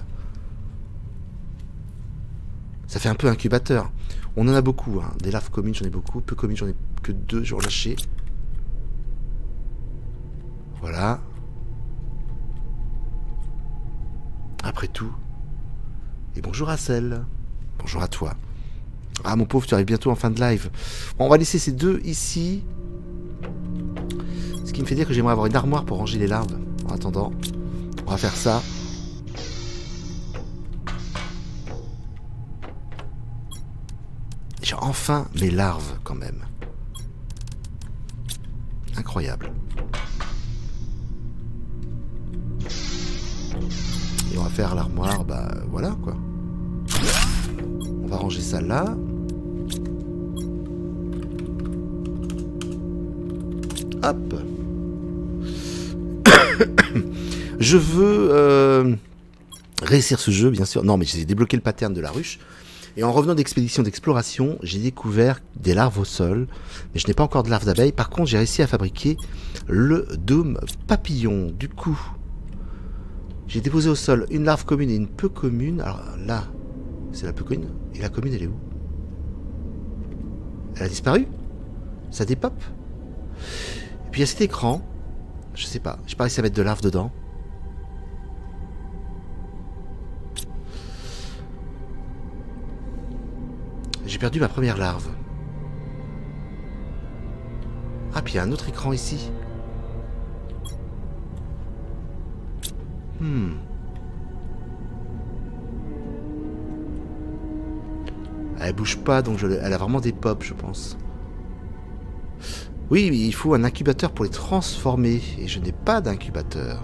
Ça fait un peu incubateur. On en a beaucoup, hein. Des larves communes, j'en ai beaucoup. Peu communes, j'en ai que 2, j'ai relâché. Voilà. Après tout. Et bonjour à celle. Bonjour à toi. Ah mon pauvre, tu arrives bientôt en fin de live. Bon, on va laisser ces 2 ici. Ce qui me fait dire que j'aimerais avoir une armoire pour ranger les larves. En attendant, on va faire ça. J'ai enfin mes larves quand même. Incroyable. Et on va faire l'armoire, bah voilà quoi. On va ranger ça là. Hop. Je veux réussir ce jeu, bien sûr. Non, mais j'ai débloqué le pattern de la ruche. Et en revenant d'expédition d'exploration, j'ai découvert des larves au sol. Mais je n'ai pas encore de larves d'abeilles. Par contre, j'ai réussi à fabriquer le dôme papillon. Du coup, j'ai déposé au sol une larve commune et une peu commune. Alors là, c'est la peu commune. Et la commune, elle est où? Elle a disparu? Ça dépop? Et puis il y a cet écran. Je sais pas. J'ai pas réussi à mettre de larves dedans. J'ai perdu ma première larve. Ah, puis il y a un autre écran ici. Elle bouge pas, donc elle a vraiment des pops, je pense. Oui, il faut un incubateur pour les transformer. Et je n'ai pas d'incubateur.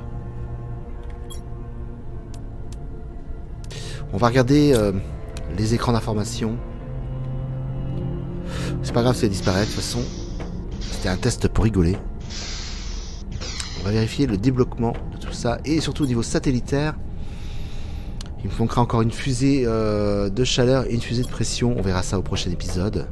On va regarder les écrans d'information. C'est pas grave si elle disparaît, de toute façon. C'était un test pour rigoler. On va vérifier le débloquement de tout ça. Et surtout au niveau satellitaire. Il me manquera encore une fusée de chaleur et une fusée de pression. On verra ça au prochain épisode.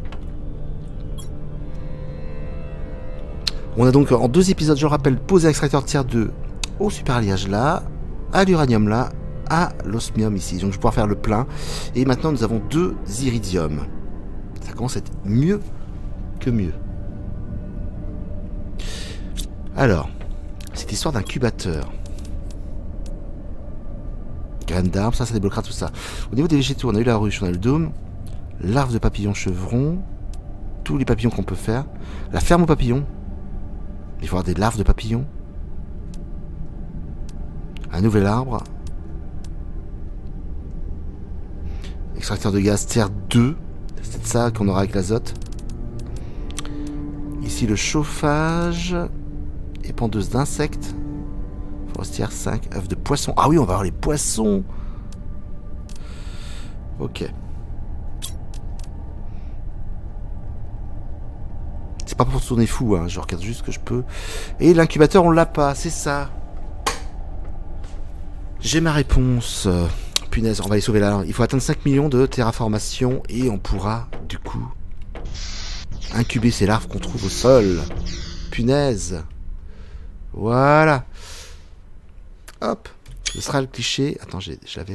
On a donc en 2 épisodes, je le rappelle, posé l'extracteur tiers 2 au super alliage là, à l'uranium là, à l'osmium ici. Donc je vais pouvoir faire le plein. Et maintenant nous avons 2 iridium. Ça commence à être mieux que mieux. Alors, cette histoire d'incubateur. Graines d'arbre, ça débloquera tout ça. Au niveau des végétaux, on a eu la ruche, on a eu le dôme, larve de papillon chevron, tous les papillons qu'on peut faire, la ferme aux papillons. Il faut avoir des larves de papillons. Un nouvel arbre. Extracteur de gaz tiers 2. C'est peut-être ça qu'on aura avec l'azote. Ici le chauffage. Épandeuse d'insectes. Forestière 5. œufs de poisson. Ah oui, on va avoir les poissons. Ok. C'est pas pour tourner fou, hein. Je regarde juste ce que je peux. Et l'incubateur, on l'a pas, c'est ça. J'ai ma réponse. Punaise, on va les sauver là. Il faut atteindre 5 millions de terraformation et on pourra, du coup, incuber ces larves qu'on trouve au sol. Punaise. Voilà. Hop. Ce sera le cliché. Attends, je l'avais.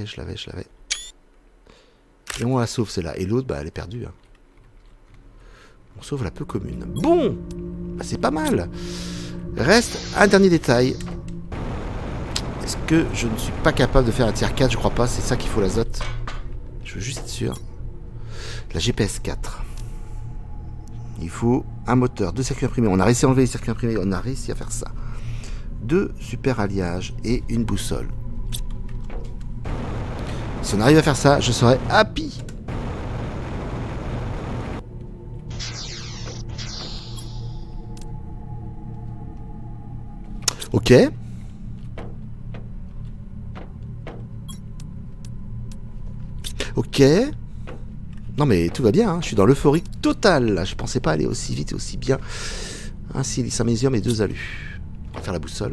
Et on la sauve, celle-là. Et l'autre, bah, elle est perdue. Hein. On sauve la peu commune. Bon, bah, c'est pas mal. Reste un dernier détail. Est-ce que je ne suis pas capable de faire un tiers 4? Je crois pas, c'est ça qu'il faut l'azote. Je veux juste être sûr. La GPS 4. Il faut un moteur, 2 circuits imprimés. On a réussi à enlever les circuits imprimés, on a réussi à faire ça. 2 super alliages et une boussole. Si on arrive à faire ça, je serai happy. Ok. Ok. Non mais tout va bien, hein. Je suis dans l'euphorie totale. Je pensais pas aller aussi vite et aussi bien. Un silice, un magnésium et 2 alus. On va faire la boussole.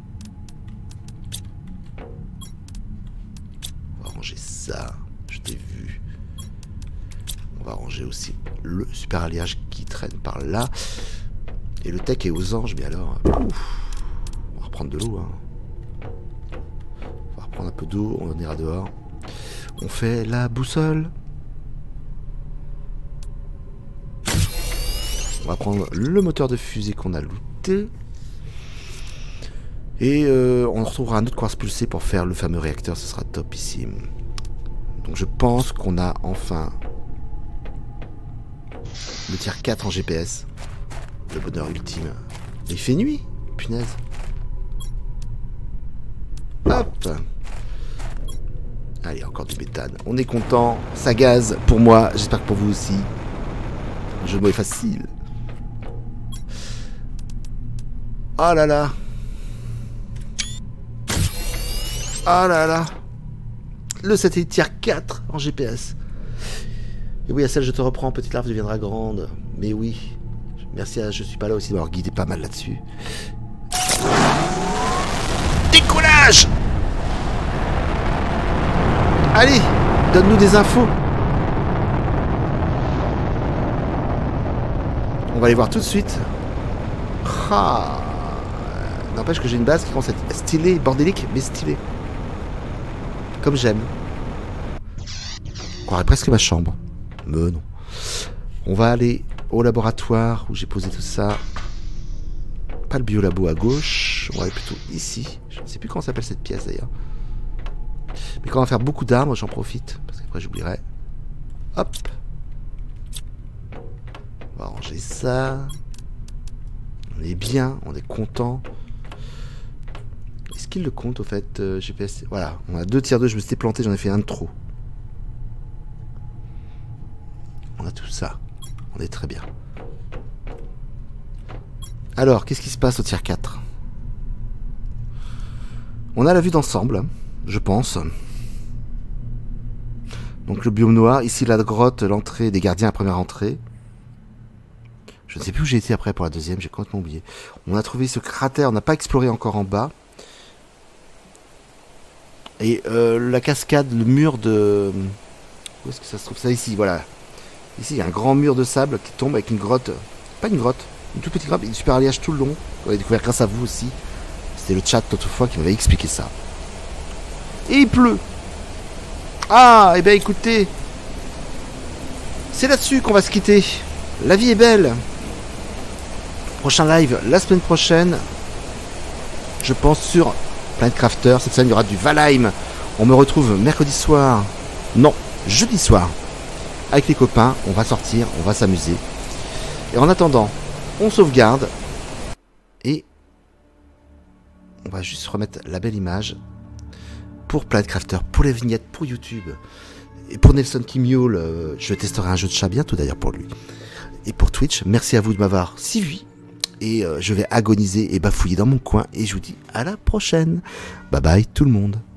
On va ranger ça. Je t'ai vu. On va ranger aussi le super alliage qui traîne par là. Et le tech est aux anges, mais alors... Ouf. On va reprendre de l'eau. Hein. On va reprendre un peu d'eau, on ira dehors. On fait la boussole. On va prendre le moteur de fusée qu'on a looté. Et on retrouvera un autre quartz pulsé pour faire le fameux réacteur. Ce sera topissime. Donc je pense qu'on a enfin le tiers 4 en GPS. Le bonheur ultime. Il fait nuit. Punaise. Hop. Allez, encore du méthane. On est content. Ça gaze pour moi. J'espère que pour vous aussi. Le jeu de mots est facile. Oh là là. Oh là là. Le satellite tier 4 en GPS. Et oui, à celle je te reprends, petite larve deviendra grande. Mais oui. Merci à Je suis pas là aussi d'avoir guidé pas mal là-dessus. Décollage! Allez, donne-nous des infos. On va aller voir tout de suite. Ah. N'empêche que j'ai une base qui commence à être stylée, bordélique, mais stylée. Comme j'aime. On croirait presque ma chambre. Mais non. On va aller au laboratoire où j'ai posé tout ça. Pas le biolabo à gauche. On va aller plutôt ici. Je ne sais plus comment s'appelle cette pièce d'ailleurs. Mais quand on va faire beaucoup d'arbres, j'en profite. Parce qu'après j'oublierai. Hop. On va ranger ça. On est bien, on est content. Est-ce qu'il le compte au fait GPS? Voilà, on a 2 tiers 2, je me suis planté, j'en ai fait un de trop. On a tout ça. On est très bien. Alors, qu'est-ce qui se passe au tiers 4? On a la vue d'ensemble, je pense. Donc le biome noir, ici la grotte, l'entrée des gardiens à première entrée. Je ne sais plus où j'ai été après pour la deuxième, j'ai complètement oublié. On a trouvé ce cratère, on n'a pas exploré encore en bas. Et la cascade, le mur de... Où est-ce que ça se trouve? Ça ici, voilà. Ici, il y a un grand mur de sable qui tombe avec une grotte. Pas une grotte, une toute petite grotte, et du super alliage tout le long. On l'a découvert grâce à vous aussi. C'était le chat autrefois qui m'avait expliqué ça. Et il pleut. Ah, et bien écoutez. C'est là-dessus qu'on va se quitter. La vie est belle. Prochain live la semaine prochaine. Je pense sur Planet Crafter. Cette semaine, il y aura du Valheim. On me retrouve mercredi soir. Non, jeudi soir. Avec les copains, on va sortir, on va s'amuser. Et en attendant, on sauvegarde. Et on va juste remettre la belle image pour Planet Crafter, pour les vignettes, pour YouTube. Et pour Nelson qui miaule, je testerai un jeu de chat bientôt d'ailleurs pour lui. Et pour Twitch, merci à vous de m'avoir suivi. Et je vais agoniser et bafouiller dans mon coin. Et je vous dis à la prochaine. Bye bye tout le monde.